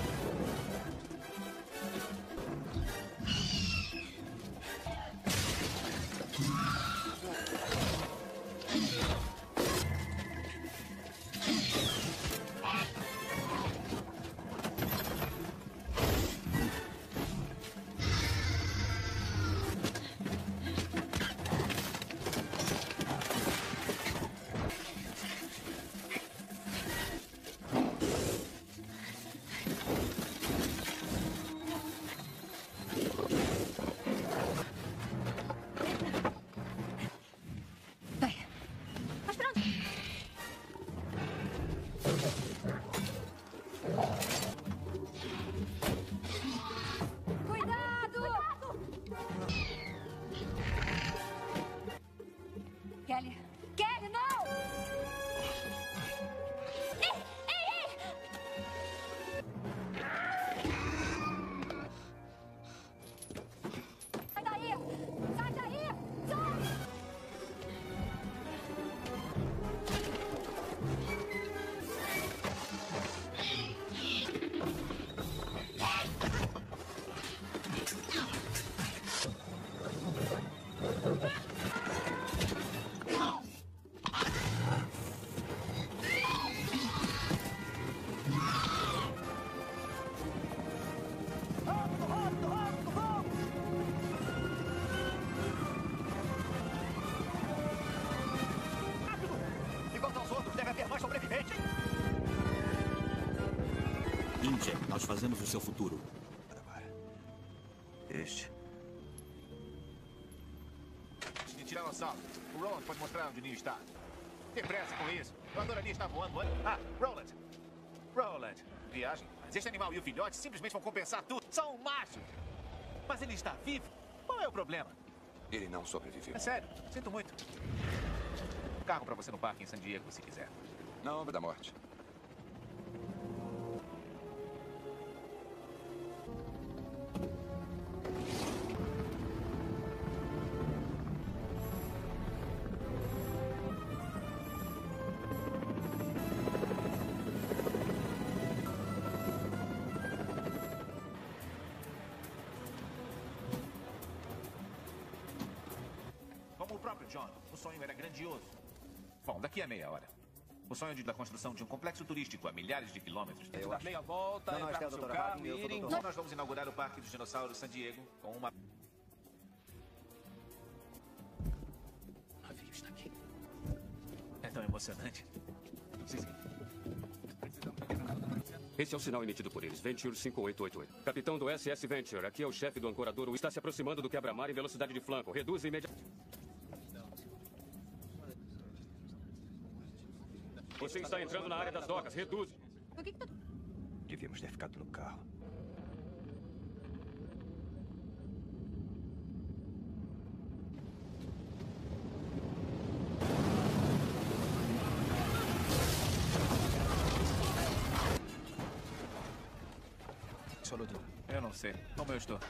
Kelly! Kelly, não! Ei! Sai daí! Sai daí! Sai! Enquanto aos outros, deve haver mais sobreviventes. Índia, nós fazemos o seu futuro. Este. De Tiranossauro. O Roland pode mostrar onde o ninho está. Tem pressa com isso. Eu adoraria estar voando. Ah, Roland. Roland. Viagem? fêmeas. Este animal e o filhote simplesmente vão compensar tudo. São machos. Mas ele está vivo. Qual é o problema? Ele não sobreviveu. É sério, sinto muito. Carro pra você no parque em San Diego, se quiser. Não, da morte. Como o próprio John, o sonho era grandioso. Bom, daqui a meia hora. O sonho da construção de um complexo turístico a milhares de quilômetros. Eu acho. Meia volta, Não, entrar esta é no a seu doutora carro Hartman, e eu ir sou o embora. Então nós vamos inaugurar o Parque dos Dinossauros San Diego com uma... O navio está aqui. É tão emocionante. Sim, sim. Esse é o sinal emitido por eles, Venture 5888. Capitão do SS Venture, aqui é o chefe do ancorador. Está se aproximando do quebra-mar em velocidade de flanco. Reduza imediatamente. Você está entrando na área das docas. Reduza. O que tá... Devíamos ter ficado no carro. Absoluto. Eu não sei. Como eu estou?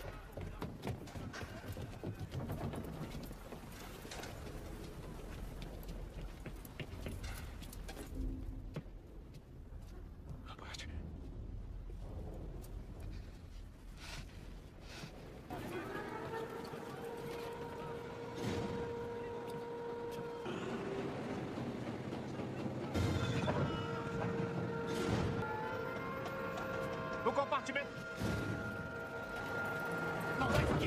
No compartimento. Não sai daqui.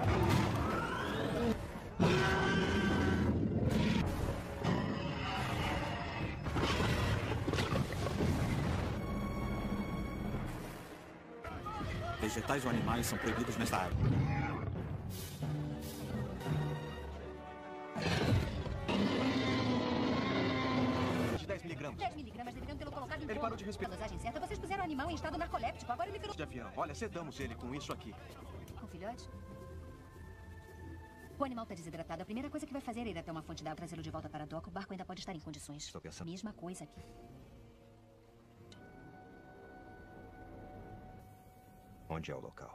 Vegetais ou animais são proibidos nesta área. De 10 miligramas. 10 miligramas deveriam tê-lo colocado em Ele coma. parou de respirar. Na dosagem certa, vocês puseram o animal em estado narcoléptico. Agora ele virou... De avião. Olha, sedamos ele com isso aqui. Com filhote? O animal está desidratado. A primeira coisa que vai fazer é ir até uma fonte d'água, trazê-lo de volta para a doca. O barco ainda pode estar em condições. Estou pensando. Mesma coisa aqui. Onde é o local?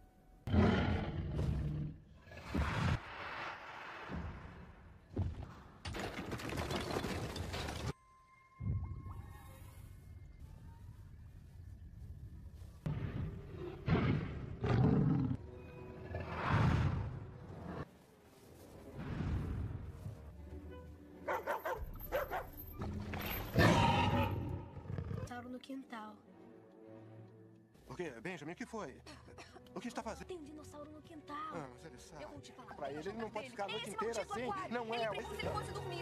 Dinossauro no quintal. O quê? Benjamin, o que foi? O que está fazendo? Tem um dinossauro no quintal. Ah, mas ele sabe. Eu vou te falar. Pra ele não pode ficar a noite Esse inteira maldito assim. aquário. Não Ele é. precisa se ele fosse dormir.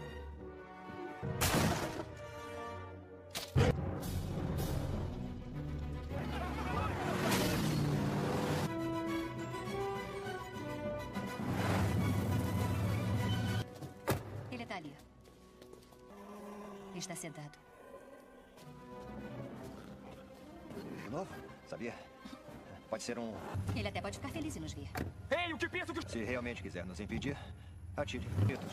Ele está ali. Está sedado. De novo? Sabia? Pode ser um... Ele até pode ficar feliz em nos ver. Ei, o que pensa que... Se realmente quiser nos impedir, atire. Dedos.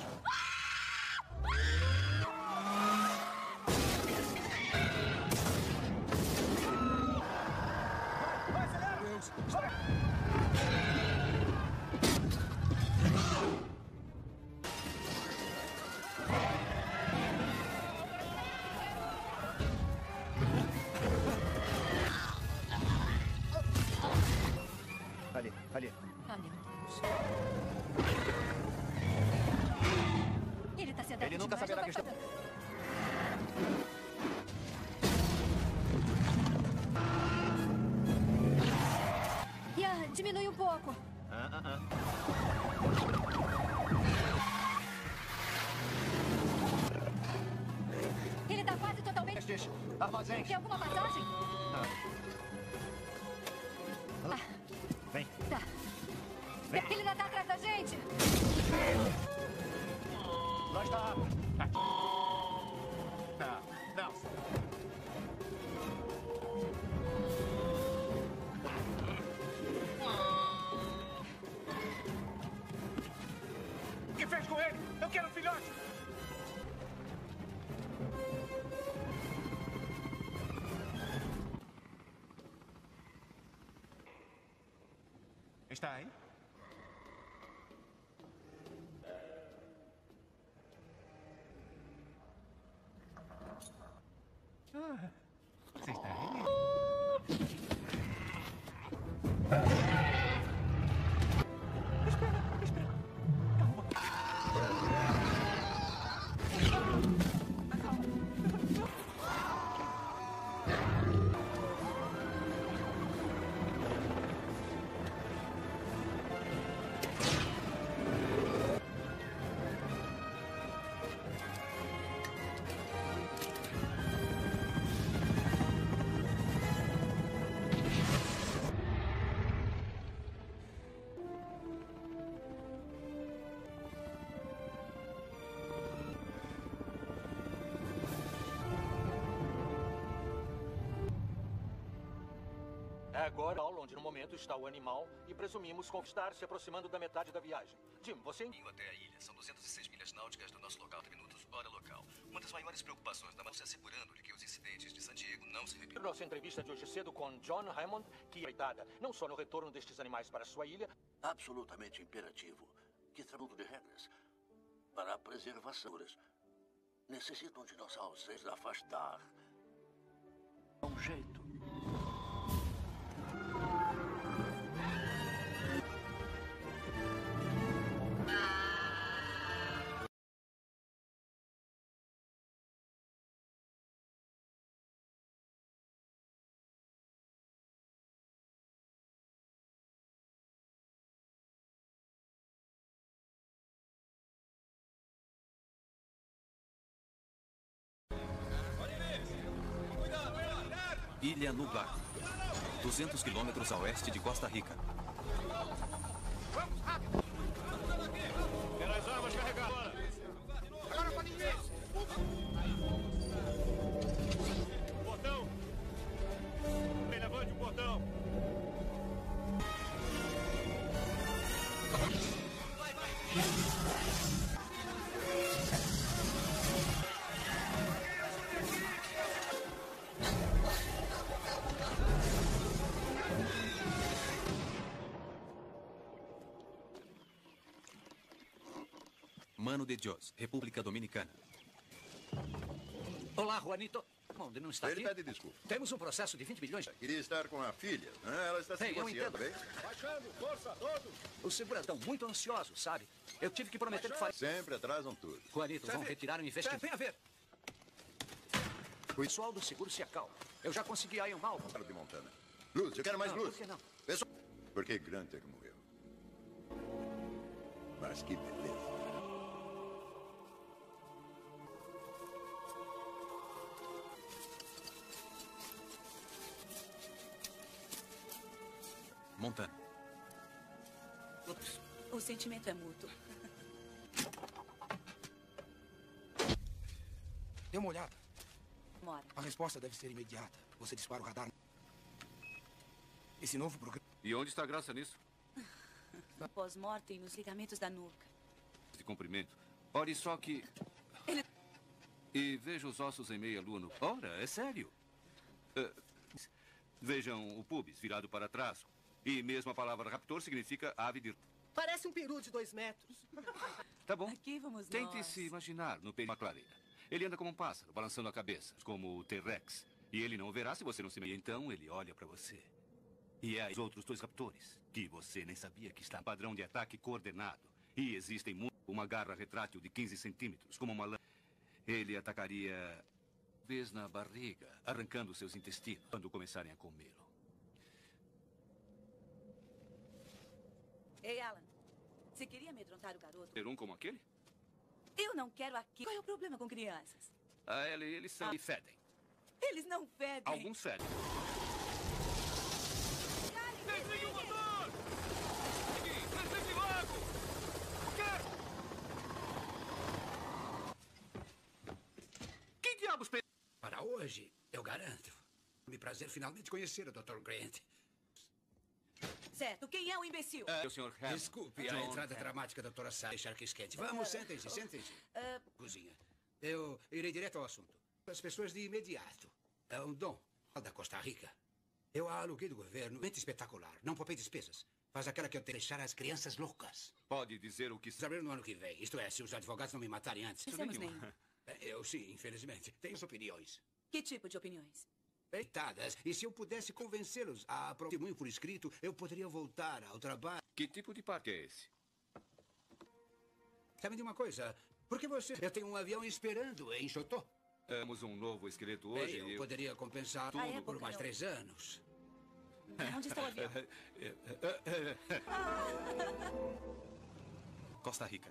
Ali, ali. Ah, meu Deus. Ele está sedado Ele nunca demais, saberá não que está... vai fazer. Ian, diminui um pouco. Ele está quase totalmente... Armazém. Tem alguma passagem? Vem. Tá. Ele ainda está atrás da gente. Lá está a água. Não, não. Está aí? Você está aí? Agora, onde no momento está o animal e presumimos conquistar se aproximando da metade da viagem. Jim, você... Até a ilha. São 206 milhas náuticas do nosso local, 30 minutos, hora local. Uma das maiores preocupações da Márcia assegurando-lhe que os incidentes de San Diego não se repitam. Nossa entrevista de hoje cedo com John Hammond, que coitada, não só no retorno destes animais para sua ilha... Absolutamente imperativo que trabalho de regras para a preservação. Necessitam de nossa ausência afastar. Um jeito. Ilha Nublar, 200 quilômetros a oeste de Costa Rica. Vamos, rápido! Quero as armas carregadas! Agora podem ver! Portão! Levante o portão! Mano de Dios, República Dominicana. Olá, Juanito. Onde não está Ele aqui? pede desculpa. Temos um processo de 20 milhões. Queria estar com a filha. Né? Ela está se Ei, eu divorciando, entendo. bem? Baixando, força, todos. Os seguranças estão muito ansiosos, sabe? Eu tive que prometer que faria. Sempre atrasam tudo. Juanito, vão Chefe. retirar o investimento. Venha ver. O pessoal do seguro se acalma. Eu já consegui aí um alvo. De Montana. Luz, eu quero mais Não, luz. por que não? Pessoal, porque Grunter morreu. Mas que beleza. Montana. O sentimento é mútuo. Dê uma olhada. Mora. A resposta deve ser imediata. Você dispara o radar. Esse novo programa... E onde está a graça nisso? Pós-mortem nos ligamentos da nuca. De comprimento. Olhe só que... E veja os ossos em meia lua no... Ora, é sério. Vejam o pubis virado para trás. E mesmo a palavra raptor significa ave de... Parece um peru de 2 metros. Tá bom. Aqui vamos Tente nós. se imaginar no peito de uma clareira. Ele anda como um pássaro, balançando a cabeça, como o T-Rex. E ele não o verá se você não se... E então ele olha para você. E é os outros 2 raptores, que você nem sabia que está em padrão de ataque coordenado. E existem uma garra retrátil de 15 centímetros, como uma lã. Ele atacaria... vez na barriga, arrancando seus intestinos, quando começarem a comê-lo. Ei, Alan. Você queria amedrontar o garoto? Ter um como aquele? Eu não quero aqui. Qual é o problema com crianças? Ah, eles são... e fedem. Eles não fedem. Alguns fedem. Desligue o motor! Desligue logo! Que diabos... Para hoje, eu garanto. Me prazer finalmente conhecer o Dr. Grant. Certo. Quem é o imbecil? O Sr. Hammond. Desculpe a John entrada Hammond. dramática da doutora Sá. Deixar que esquente. Vamos, sentem-se, sentem-se. Cozinha. Eu irei direto ao assunto. As pessoas de imediato. É um dom da Costa Rica. Eu a aluguei do governo. Mente espetacular. Não poupei despesas. Faz aquela que eu tenho deixar as crianças loucas. Pode dizer o que... Saber no ano que vem. Isto é, se os advogados não me matarem antes. Fizemos nenhum. Eu sim, infelizmente. Tenho as opiniões. Que tipo de opiniões? Peitadas. E se eu pudesse convencê-los a testemunho por escrito, eu poderia voltar ao trabalho. Que tipo de parque é esse? Sabe de uma coisa? Por que você... Eu tenho um avião esperando em Chotô. Temos um novo esqueleto hoje Eu e... poderia compensar tudo por mais 3 anos. Onde está o avião? Costa Rica.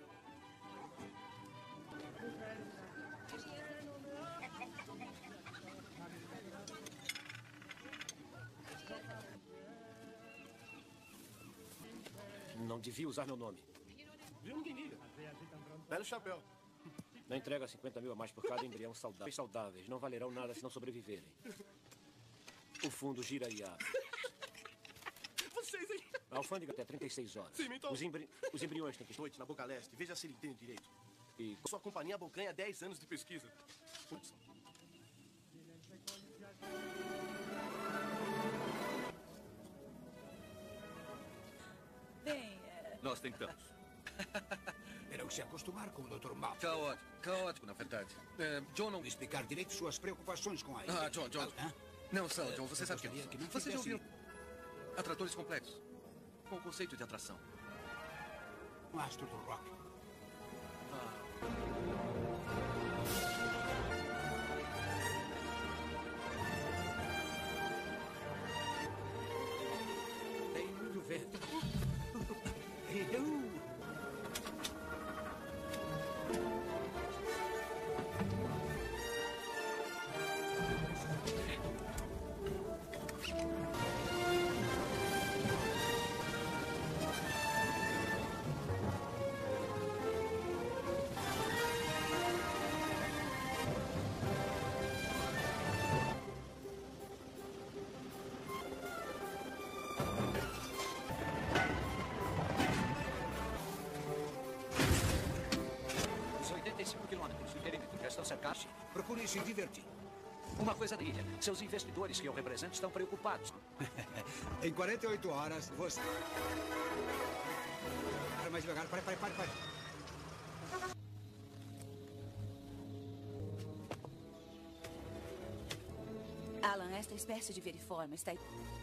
Não devia usar meu nome. Viu? Ninguém liga. Belo chapéu. Não entrega 50 mil a mais por cada embrião saudável. Os saudáveis não valerão nada se não sobreviverem. O fundo gira e abre. Vocês, hein? A alfândega até 36 horas. Sim, então. Os embriões têm que... Noite na Boca Leste. Veja se ele entende direito. E... Sua companhia abocanha 10 anos de pesquisa. Bem, Nós tentamos. Terão que se acostumar com o Dr. Mal. Caótico, na verdade. John não explicar direito suas preocupações com a ilha. John. Não, John, você sabe que não são. Você já ouviu atratores complexos? Com o conceito de atração. Um astro do rock. Tem muito vento. Procure se divertir. Uma coisa da ilha. Seus investidores que eu represento estão preocupados. Em 48 horas, você... Para mais devagar. Pare. Alan, esta espécie de veriforma está...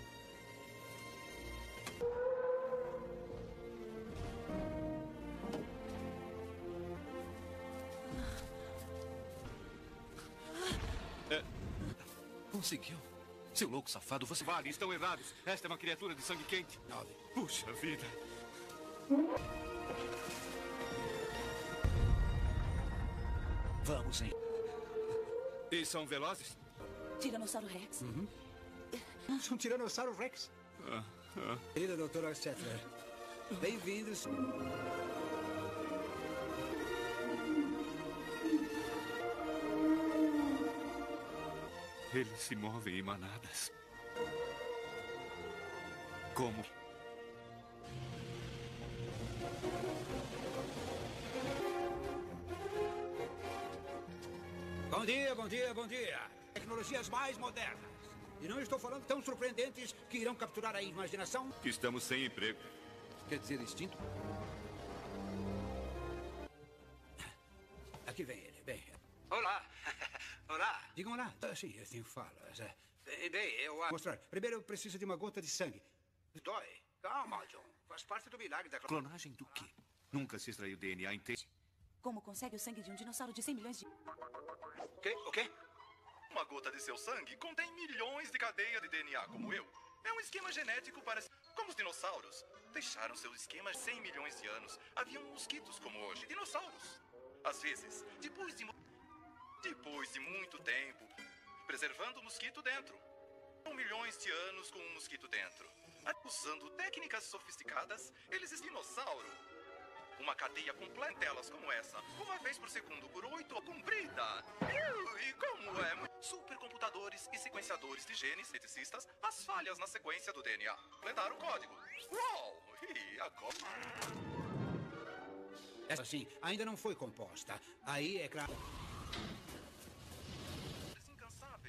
Conseguiu. Seu louco safado, você... Vale, estão errados. Esta é uma criatura de sangue quente. 9. Puxa vida. Vamos, hein? E são velozes? Tiranossauro Rex. Um Tiranossauro Rex. Querida doutora Settler, bem-vindos. Eles se movem em manadas. Como? Bom dia. Tecnologias mais modernas. E não estou falando tão surpreendentes que irão capturar a imaginação. Que estamos sem emprego. Quer dizer extinto? Aqui vem ele, bem. Olá. Olá. Digam olá. Sim, eu tenho falas. Bem, eu vou mostrar. Primeiro eu preciso de uma gota de sangue. Dói. Calma, John. Faz parte do milagre da Clonagem do quê? Nunca se extraiu DNA inteiro. Como consegue o sangue de um dinossauro de 100 milhões de... O quê? Uma gota de seu sangue contém milhões de cadeias de DNA como eu. É um esquema genético para... Como os dinossauros deixaram seus esquemas 100 milhões de anos. Haviam mosquitos como hoje, dinossauros. Às vezes, depois de muito tempo, preservando o mosquito dentro. Milhões de anos com um mosquito dentro. Usando técnicas sofisticadas, eles dinossauro. Uma cadeia completa telas como essa, uma vez por segundo por 8 comprida. E como é? Supercomputadores e sequenciadores de genes ceticistas, as falhas na sequência do DNA. Completar o código. Uau! E agora? Essa sim, ainda não foi composta. Aí é claro.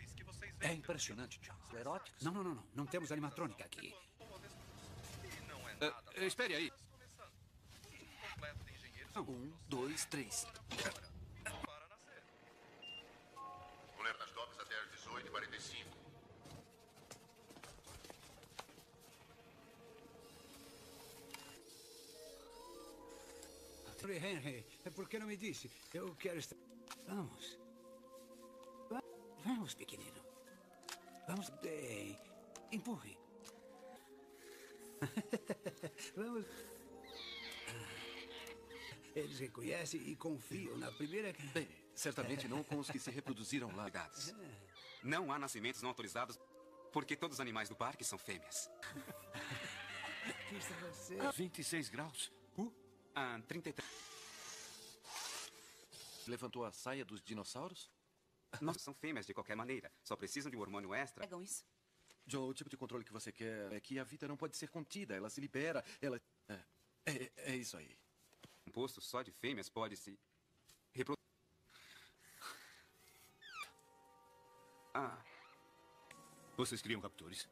É impressionante, John. Eróticos? Não. Não temos animatrônica aqui. E não é Espere aí. Completo de engenheiros. 1, 2, 3. Mulher nas docas até às 18h45. Henry, por que não me disse? Eu quero estar... Vamos. Vamos, pequenino. Vamos bem. Empurre. Vamos. Eles reconhecem e confiam na primeira... Bem, certamente não com os que se reproduziram lá. Não há nascimentos não autorizados, porque todos os animais do parque são fêmeas. Isso é você. 26 graus. 33. Levantou a saia dos dinossauros? Nossa, são fêmeas de qualquer maneira. Só precisam de um hormônio extra. Pegam isso. Joe, o tipo de controle que você quer é que a vida não pode ser contida. Ela se libera, ela... É isso aí. Um posto só de fêmeas pode se reproduzir. Vocês criam captores?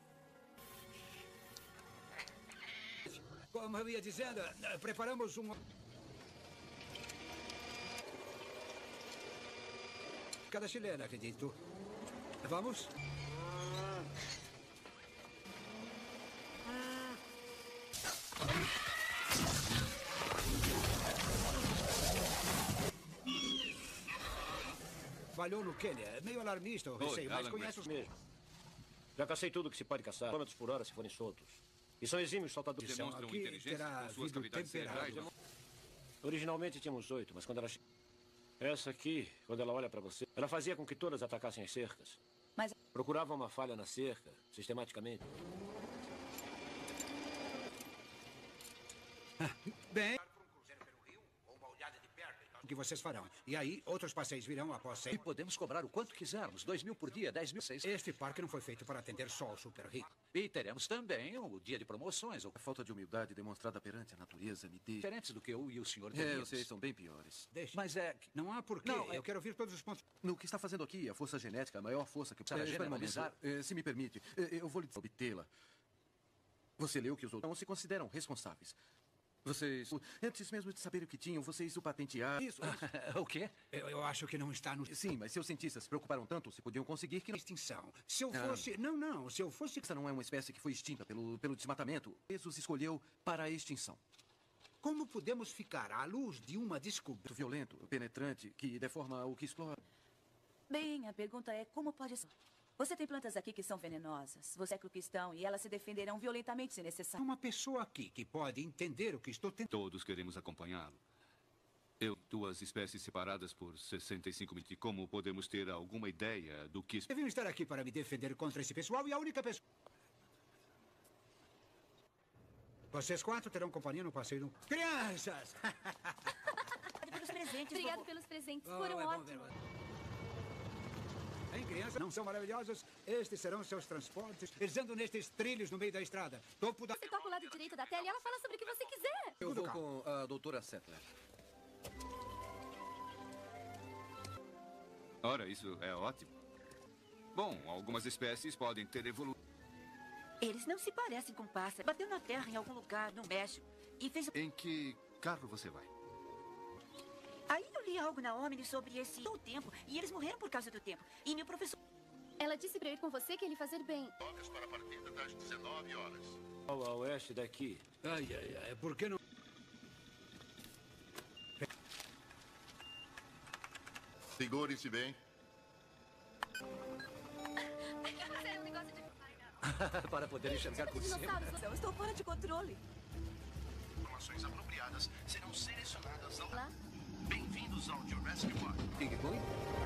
Como eu ia dizendo, preparamos um... Cada chilena, acredito. Vamos? Falhou no Quênia. Meio alarmista, eu receio, mas conhece os mesmo. Já cacei tudo que se pode caçar. Quilômetros por hora se forem soltos. E são exímios saltadores. Demonstram inteligência com suas cavidades cerebrais. Originalmente tínhamos 8, mas quando ela... Essa aqui, quando ela olha pra você, ela fazia com que todas atacassem as cercas. Mas... Procurava uma falha na cerca, sistematicamente. Bem... O que vocês farão. E aí, outros passeios virão após 100. E podemos cobrar o quanto quisermos. 2.000 por dia, 10.000. Este parque não foi feito para atender só o super rico. E teremos também o dia de promoções. A falta de humildade demonstrada perante a natureza me deixa... Diferentes do que eu e o senhor eu sei, são bem piores. Deixe. Mas não há porquê. Não, eu quero ouvir todos os pontos. No que está fazendo aqui, a força genética, a maior força que... Para generalizar? Se me permite, eu vou lhe obtê-la. Você leu que os outros não se consideram responsáveis. Vocês, antes mesmo de saber o que tinham, vocês o patentearam. Isso. O quê? Eu acho que não está no... Sim, mas seus cientistas se preocuparam tanto, se podiam conseguir que... Extinção. Se eu fosse... Não. Se eu fosse... Essa não é uma espécie que foi extinta pelo desmatamento. Jesus escolheu para a extinção. Como podemos ficar à luz de uma descoberta... Violento, penetrante, que deforma o que explora. Bem, a pergunta é como pode ser... Você tem plantas aqui que são venenosas. Você é que estão e elas se defenderão violentamente se necessário. Uma pessoa aqui que pode entender o que estou tentando... Todos queremos acompanhá-lo. Duas espécies separadas por 65 mil. Como podemos ter alguma ideia do que... Deviam estar aqui para me defender contra esse pessoal e a única pessoa... Vocês 4 terão companhia no passeio. Crianças! Obrigado pelos presentes. Obrigado pelos presentes. Foram ótimos. Hein, crianças? Não são maravilhosos? Estes serão seus transportes. Eles andam nestes trilhos no meio da estrada. Topo da... Você toca o lado direito da tela e ela fala sobre o que você quiser. Eu vou com a doutora Settler. Ora, isso é ótimo. Bom, algumas espécies podem ter evoluído. Eles não se parecem com pássaros. Bateu na terra em algum lugar, no México, e fez... Em que carro você vai? Aí eu li algo na Omni sobre o tempo, e eles morreram por causa do tempo. E meu professor... Ela disse pra eu ir com você que ele fazer bem. Docas para a partida das 19 horas. Ao oeste daqui. Ai, por que não... Segure-se bem. É um negócio de... Para poder enxergar por cima. Eu estou fora de controle. Informações apropriadas serão selecionadas ao... Bem-vindos ao Jurassic Park. Ping Pong?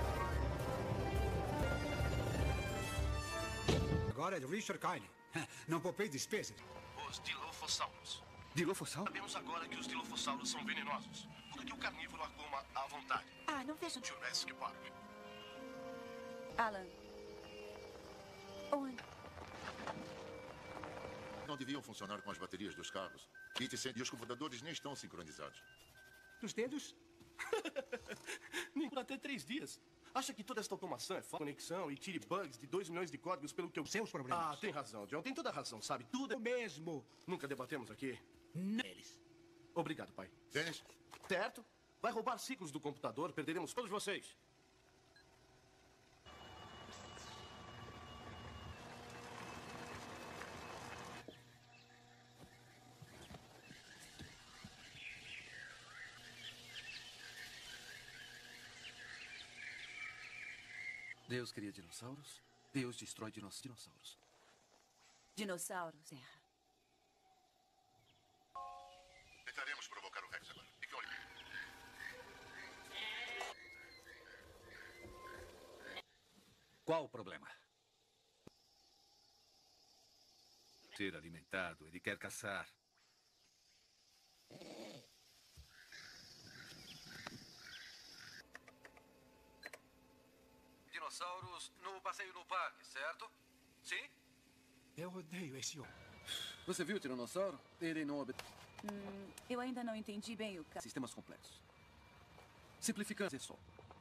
Agora é de Richard Kine. Não poupei despesas. Os Dilophosaurus. Dilophosaurus? Sabemos agora que os Dilophosaurus são venenosos, porque o carnívoro acoma à vontade. Não vejo... Jurassic Park. Alan. Onde? Não deviam funcionar com as baterias dos carros. E os computadores nem estão sincronizados. Os dedos? Nem por até 3 dias. Acha que toda essa automação é conexão e tire bugs de 2 milhões de códigos pelo que eu... Seus problemas. Ah, tem razão, John. Tem toda a razão, sabe? Tudo é O mesmo. Nunca debatemos aqui. Não. Eles. Obrigado, pai. Dennis? Certo? Vai roubar ciclos do computador, perderemos todos vocês. Deus cria dinossauros, Deus destrói dinossauros. Dinossauros, Terra. Tentaremos provocar o Rex agora. Fique olhando. Qual o problema? Ser alimentado, ele quer caçar. Dinossauros no passeio no parque, certo? Sim? Eu odeio esse homem. Você viu o tiranossauro? Ele não Eu ainda não entendi bem o caso. Sistemas complexos. Simplificando, é só.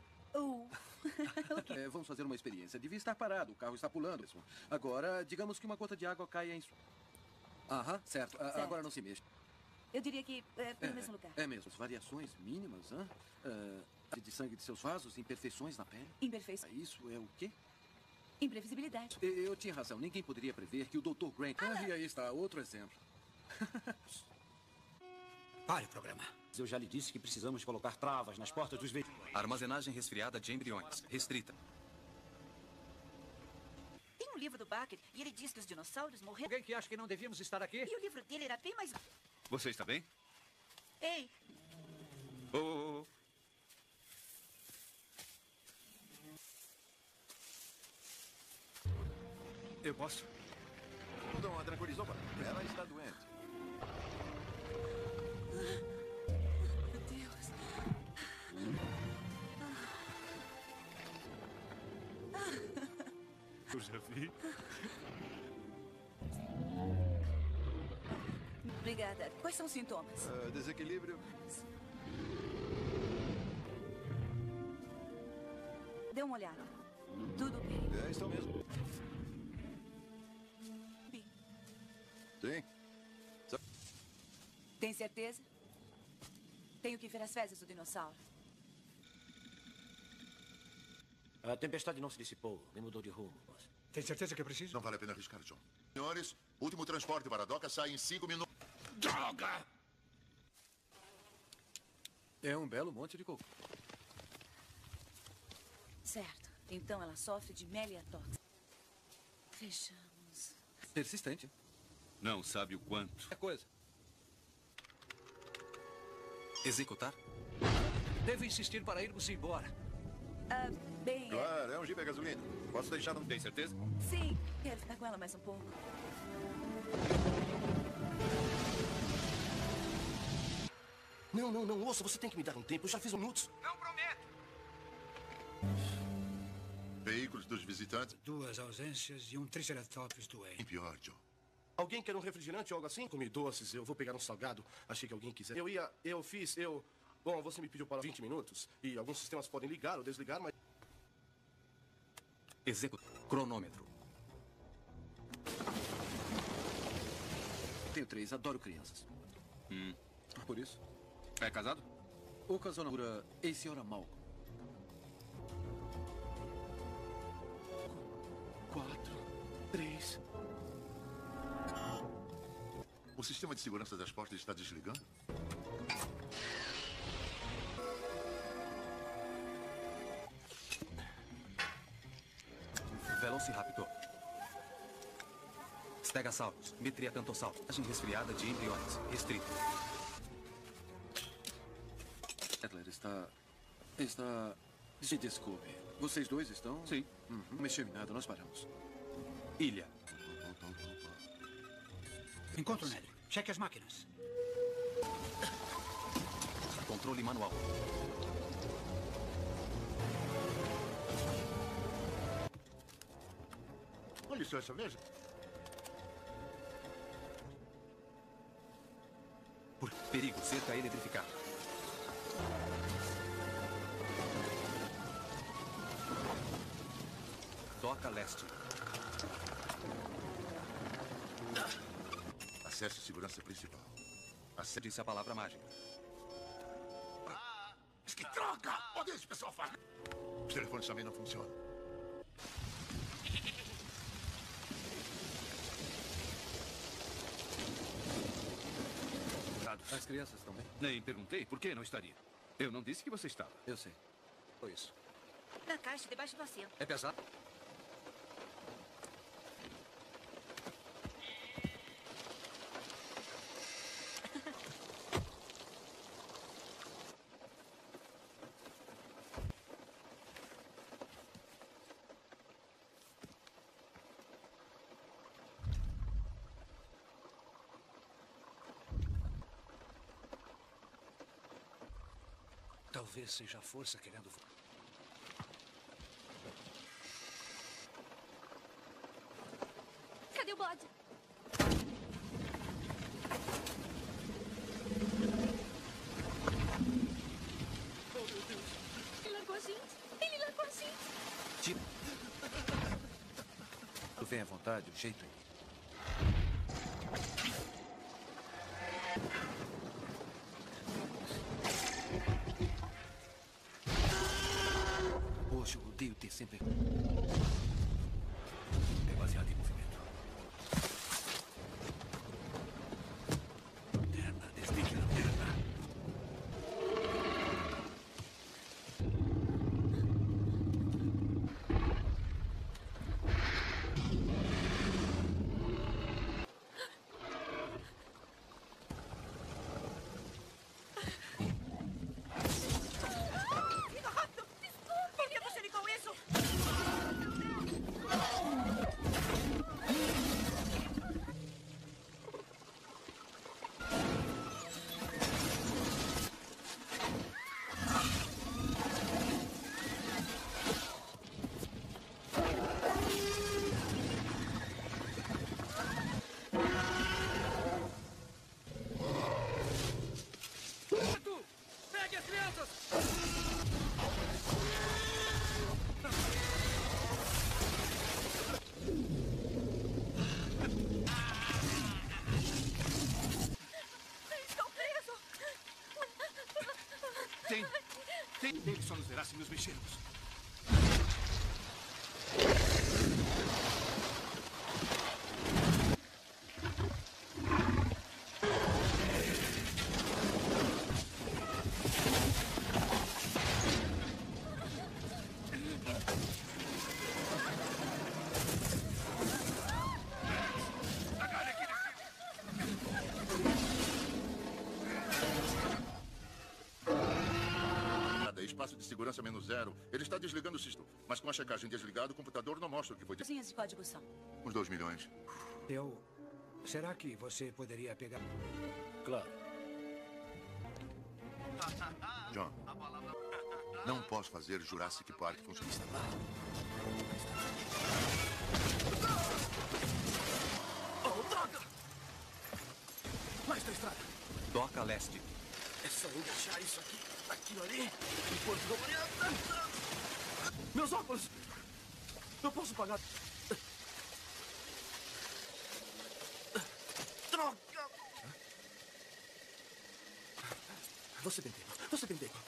Vamos fazer uma experiência. Devia estar parado, o carro está pulando. Agora, digamos que uma gota de água caia em... Aham, certo. Agora não se mexa. Eu diria que é pelo mesmo lugar. É mesmo. Variações mínimas, de sangue de seus vasos, imperfeições na pele. Imperfeições. Isso é o quê? Imprevisibilidade. Eu tinha razão. Ninguém poderia prever que o Dr. Grant... e aí está, outro exemplo. Pare o programa. Eu já lhe disse que precisamos colocar travas nas portas dos veículos. Armazenagem resfriada de embriões. Restrita. Tem um livro do Baker e ele diz que os dinossauros morreram. Alguém que acha que não devíamos estar aqui? E o livro dele era bem mais... Você está bem? Ei, Oh. Eu posso? Não a tranquilizou, pai. Ela está doente. Meu Deus. Eu já vi. Obrigada. Quais são os sintomas? Desequilíbrio. Dê uma olhada. Tudo bem. Estão mesmo. Sim. Tem certeza? Tenho que ver as fezes do dinossauro. A tempestade não se dissipou, nem mudou de rumo, boss. Tem certeza que é preciso? Não vale a pena arriscar, John. Senhores, último transporte para a doca sai em 5 minutos. Droga! É um belo monte de cocô. Certo. Então ela sofre de meliatox. Vejamos. Persistente. Não sabe o quanto. É coisa. Executar? Devo insistir para irmos embora. Bem... Claro, é um Jeep a gasolina. Posso deixar no... Tem certeza? Sim. Quero ficar com ela mais um pouco. Não, ouça, você tem que me dar um tempo. Eu já fiz minutos. Não prometo. Veículos dos visitantes. 2 ausências e um triceratops doente. Bem pior, John. Alguém quer um refrigerante ou algo assim? Comi doces, eu vou pegar um salgado. Achei que alguém quiser. Bom, você me pediu para 20 minutos. E alguns sistemas podem ligar ou desligar, mas... Executar. Cronômetro. Tenho 3, adoro crianças. Por isso? É casado? Ocasionadora ex-senhora Malcolm. 4, 3... O sistema de segurança das portas está desligando? Velociraptor. Stegosaurus. Metriacantossauro. Agem resfriada de embriões. Restrito. Adler está... Se desculpe. Vocês dois estão? Sim. Não mexeu em nada, nós paramos. Ilha. Encontro nele. Cheque as máquinas. Controle manual. Com licença, veja. Por perigo, cerca eletrificada. Doca leste. Acesse segurança principal. Disse a palavra mágica. Que droga! Onde esse pessoal faz? Os telefones também não funcionam. As crianças estão bem? Nem perguntei por que não estaria. Eu não disse que você estava. Eu sei. Foi isso. Na caixa, debaixo do assento. É pesado? Talvez seja a força querendo... Cadê o bode? Oh, meu Deus. Ele largou a gente. Ele largou a gente. Tipo... Tu vem à vontade, o jeito aí. Poxa, eu odeio ter sempre... Demasiado em movimento. Lanterna, desligue a lanterna. Fica rápido! Desculpa! Por que você ligou isso? Pegue as crianças! Estão presos! Ele só nos verá se nos mexermos. Espaço de segurança -0. Ele está desligando o sistema. Mas com a checagem desligada, o computador não mostra o que foi... As linhas de código são. Uns 2 milhões. Será que você poderia pegar... Claro. John, não posso fazer Jurassic Park funcionar. Oh, droga! Mais da estrada. Doca leste. É só encaixar isso aqui, aquilo ali, enquanto não... Meus óculos! Eu posso pagar... Droga! Você bem pego, você bem pego.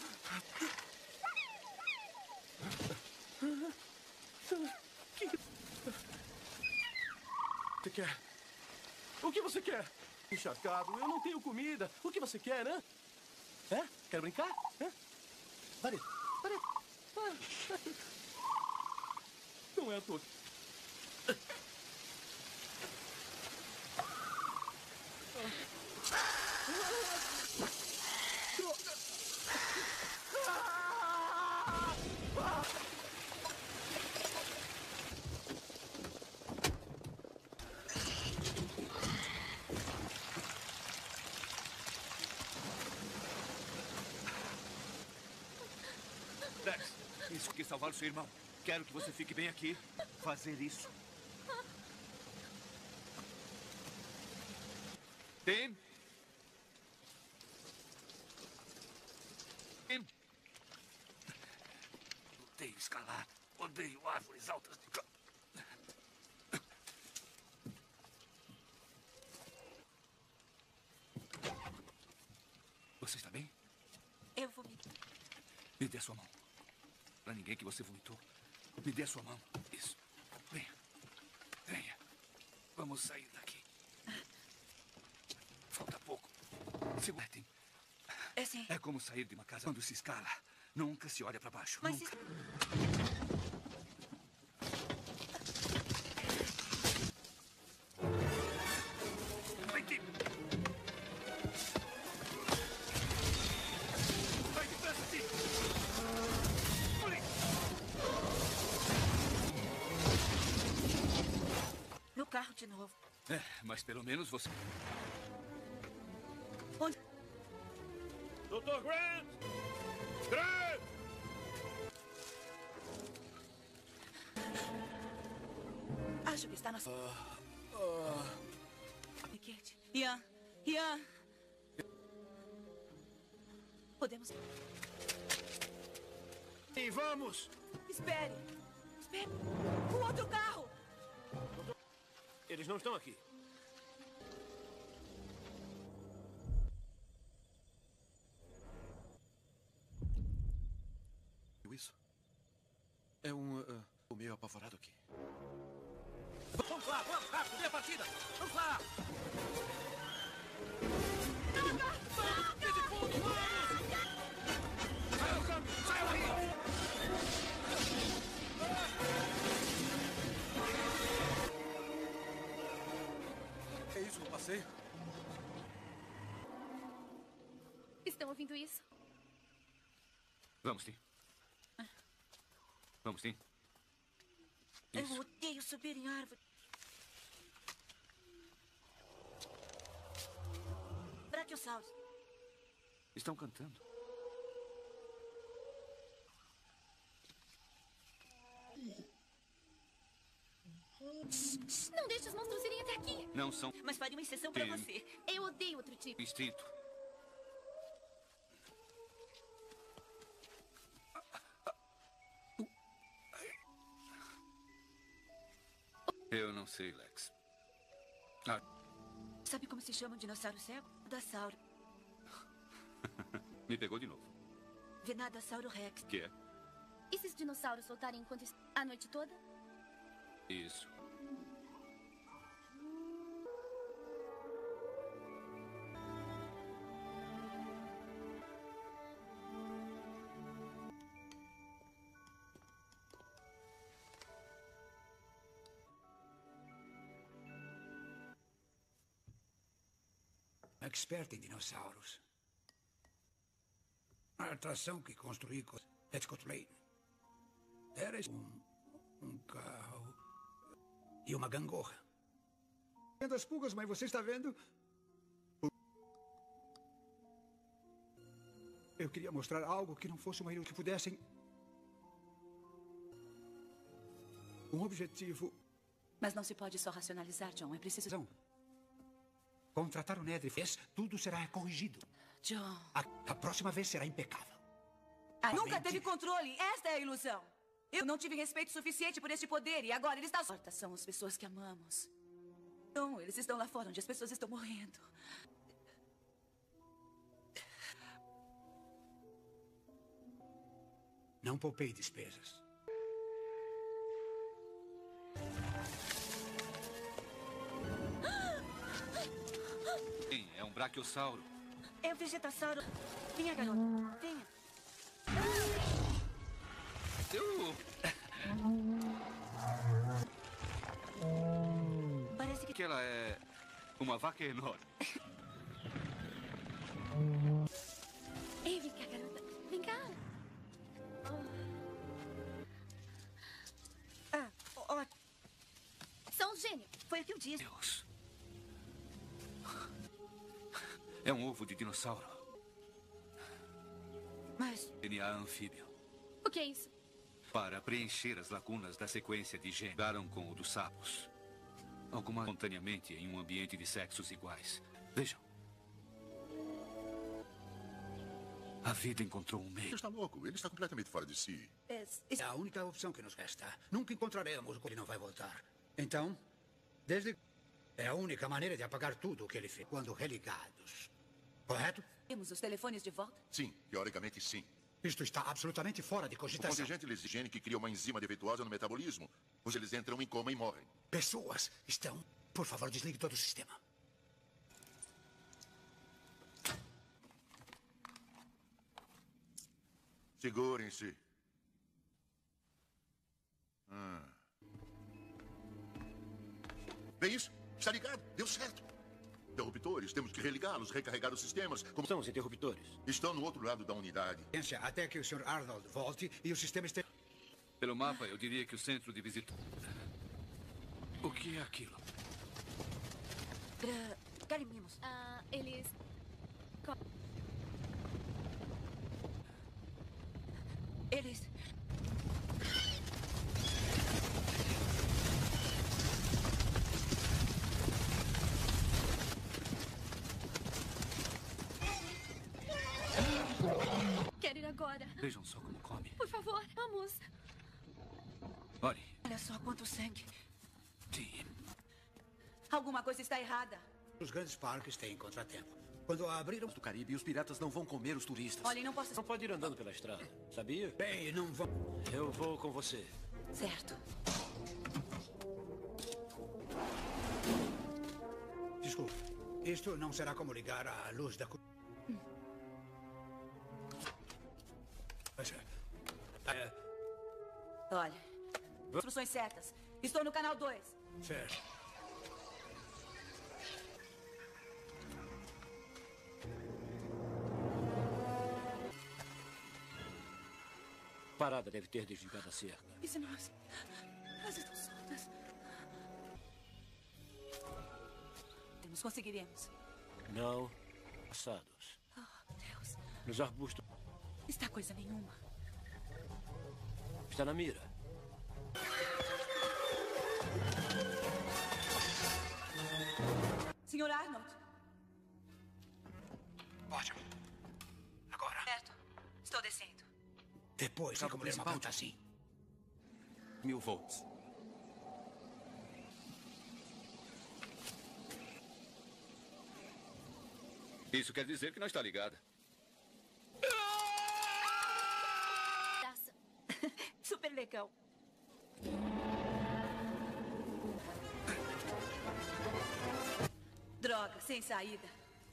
Você quer? O que você quer? Encharcado, eu não tenho comida. O que você quer, né? É? Quer brincar? É? Pare. Não é à toa. Dex, isso que salvar o seu irmão. Quero que você fique bem aqui. Fazer isso. Tim? Tim? Odeio escalar. Odeio árvores altas de campo. Você está bem? Eu vomitei. Me dê a sua mão. Para ninguém que você vomitou. Me dê a sua mão. Isso. Venha. Venha. Vamos sair daqui. Falta pouco. Segurem. É sim. É como sair de uma casa quando se escala. Nunca se olha para baixo. Mas nunca. Vem aqui. Vai depressa aqui. Pule. No carro de novo. É, mas pelo menos você... Onde? Dr. Grant! Grant! Acho que está na... Kate. Ian. Ian. Podemos... E vamos! Espere. Espere. O outro carro! Eles não estão aqui. Isso? É o meio apavorado aqui. Vamos lá, vamos, rápido, dê a partida! Vamos lá! De fundo, vamos! Sai do câmbio, sai daí! É isso, no passeio? Estão ouvindo isso? Vamos, Tim. Vamos, Tim. Eu odeio subir em árvore. Brachiosaurus. Estão cantando. Não deixe os monstros irem até aqui. Não são... Mas faria uma exceção para Tim. você. Eu odeio outro tipo. Instinto. Eu não sei, Lex. Sabe como se chama um dinossauro cego? Dasauro. Me pegou de novo. Venadasauro Rex. Que é? E se os dinossauros soltarem enquanto... a noite toda? Isso. Expert em dinossauros. A atração que construí com Petcott Lane era um carro e uma gangorra. Vendo as pulgas, mas você está vendo? Eu queria mostrar algo que não fosse uma ilha que pudessem... Um objetivo... Mas não se pode só racionalizar, John. É preciso... Contratar o Nedry fez, tudo será corrigido. John... A próxima vez será impecável. Nunca teve controle. Esta é a ilusão. Eu não tive respeito suficiente por este poder e agora ele está... São as pessoas que amamos. Então, eles estão lá fora onde as pessoas estão morrendo. Não poupei despesas. Sim, é um brachiosauro. É um vegetassauro. Venha, garoto. Venha. Parece que ela é uma vaca enorme. Ei, vem cá, garota. Vem cá. São os gênios. Foi o que eu disse. Deus. É um ovo de dinossauro. Mas... DNA anfíbio. O que é isso? Para preencher as lacunas da sequência de genes. Daram com o dos sapos. Alguma espontaneamente em um ambiente de sexos iguais. Vejam. A vida encontrou um meio. Ele está louco. Ele está completamente fora de si. É a única opção que nos resta. Nunca encontraremos o que ele não vai voltar. Então, desde... É a única maneira de apagar tudo o que ele fez. Quando religados. Correto? Temos os telefones de volta? Sim, teoricamente sim. Isto está absolutamente fora de O cogitação. contingente exigente que cria uma enzima defeituosa no metabolismo, pois eles entram em coma e morrem. Pessoas estão... Por favor, desligue todo o sistema. Segurem-se. Vê isso? Está ligado? Deu certo. Interruptores, temos que religá-los, recarregar os sistemas. Como são os interruptores? Estão no outro lado da unidade. Até que o Sr. Arnold volte e o sistema esteja... Pelo mapa, eu diria que o centro de visita... O que é aquilo? Garimimos. Eles... Eles... Quero ir agora. Vejam só como come. Por favor, vamos. Olhe. Olha só quanto sangue. Tim. Alguma coisa está errada. Os grandes parques têm contratempo. Quando abriram... Do Caribe, os piratas não vão comer os turistas. Olha, não posso... Não pode ir andando pela estrada, sabia? Bem, não vão... Eu vou com você. Certo. Desculpe. Isto não será como ligar a luz da... Olha, instruções certas. Estou no canal 2. Certo. Parada deve ter desligado a cerca. E se nós... Elas estão soltas. Nós conseguiremos. Não. Passados. Oh, Deus. Nos arbustos. Está coisa nenhuma. Está na mira. Sr. Arnold. Ótimo. Agora. Certo. Estou descendo. Depois tem como ler uma planta assim. 1000 volts. Isso quer dizer que não está ligada. Super legal. Droga, sem saída.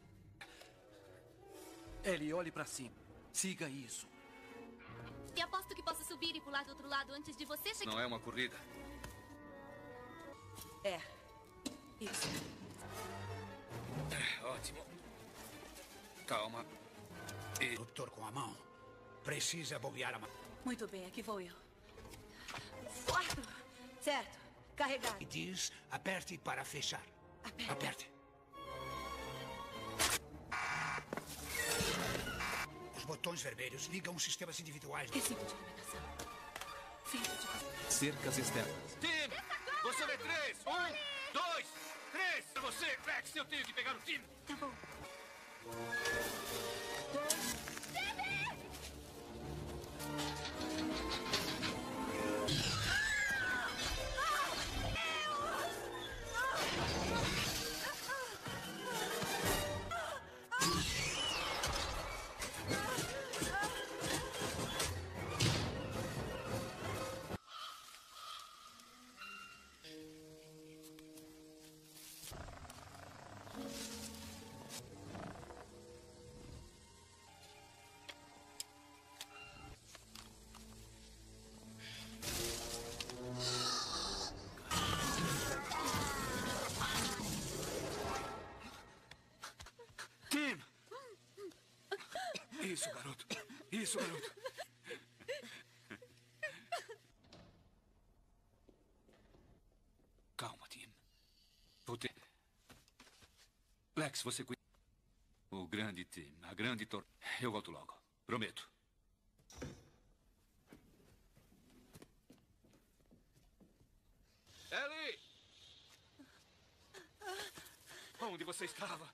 Ellie, olhe pra cima. Siga isso. E aposto que posso subir e pular do outro lado antes de você chegar. Não é uma corrida. É. Isso. Ótimo. Calma. E... Doutor com a mão. Precisa bobear a mão. Muito bem, aqui vou eu. 4. Certo. Carregar. E diz, aperte para fechar. Aperte. Os botões vermelhos ligam os sistemas individuais. Recibo de iluminação. Centro de... Cercas externas. Tim! Você vê 3! 1, 2, 3! Você, Rex, eu tenho que pegar o time! Tá bom. 2... Isso, garoto. Isso, garoto. Calma, Tim. Vou ter... Lex, você cuida... O grande Tim, a grande torre. Eu volto logo. Prometo. Ellie! Onde você estava?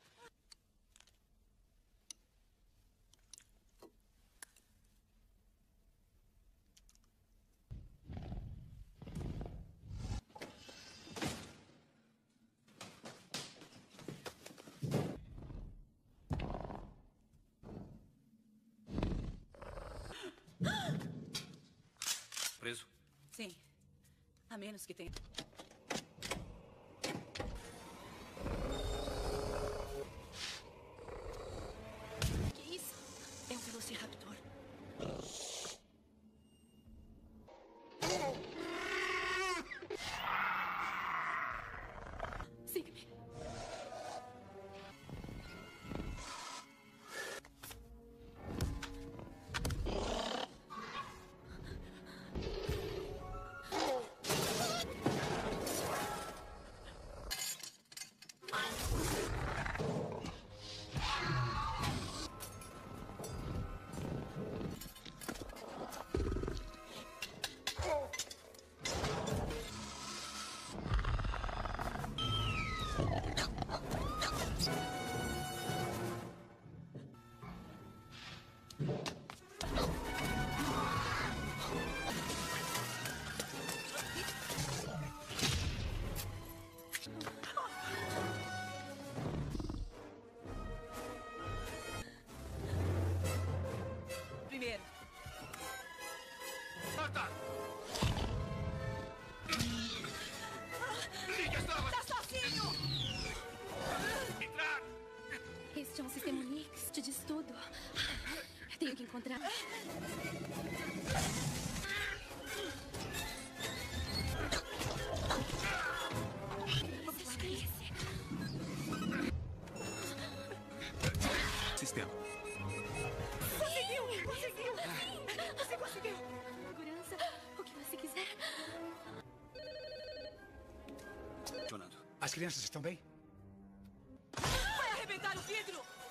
A menos que tenha... Que isso? É um velociraptor. Siga-me. Primeiro. Marta! Liga as armas! Tá sozinho! Entrar! Este é um sistema Unix. Te diz tudo. Tenho que encontrar. Sistema. Conseguiu! Conseguiu! Você conseguiu! Segurança, o que você quiser. Funcionando. As crianças estão bem? Vai arrebentar o vidro!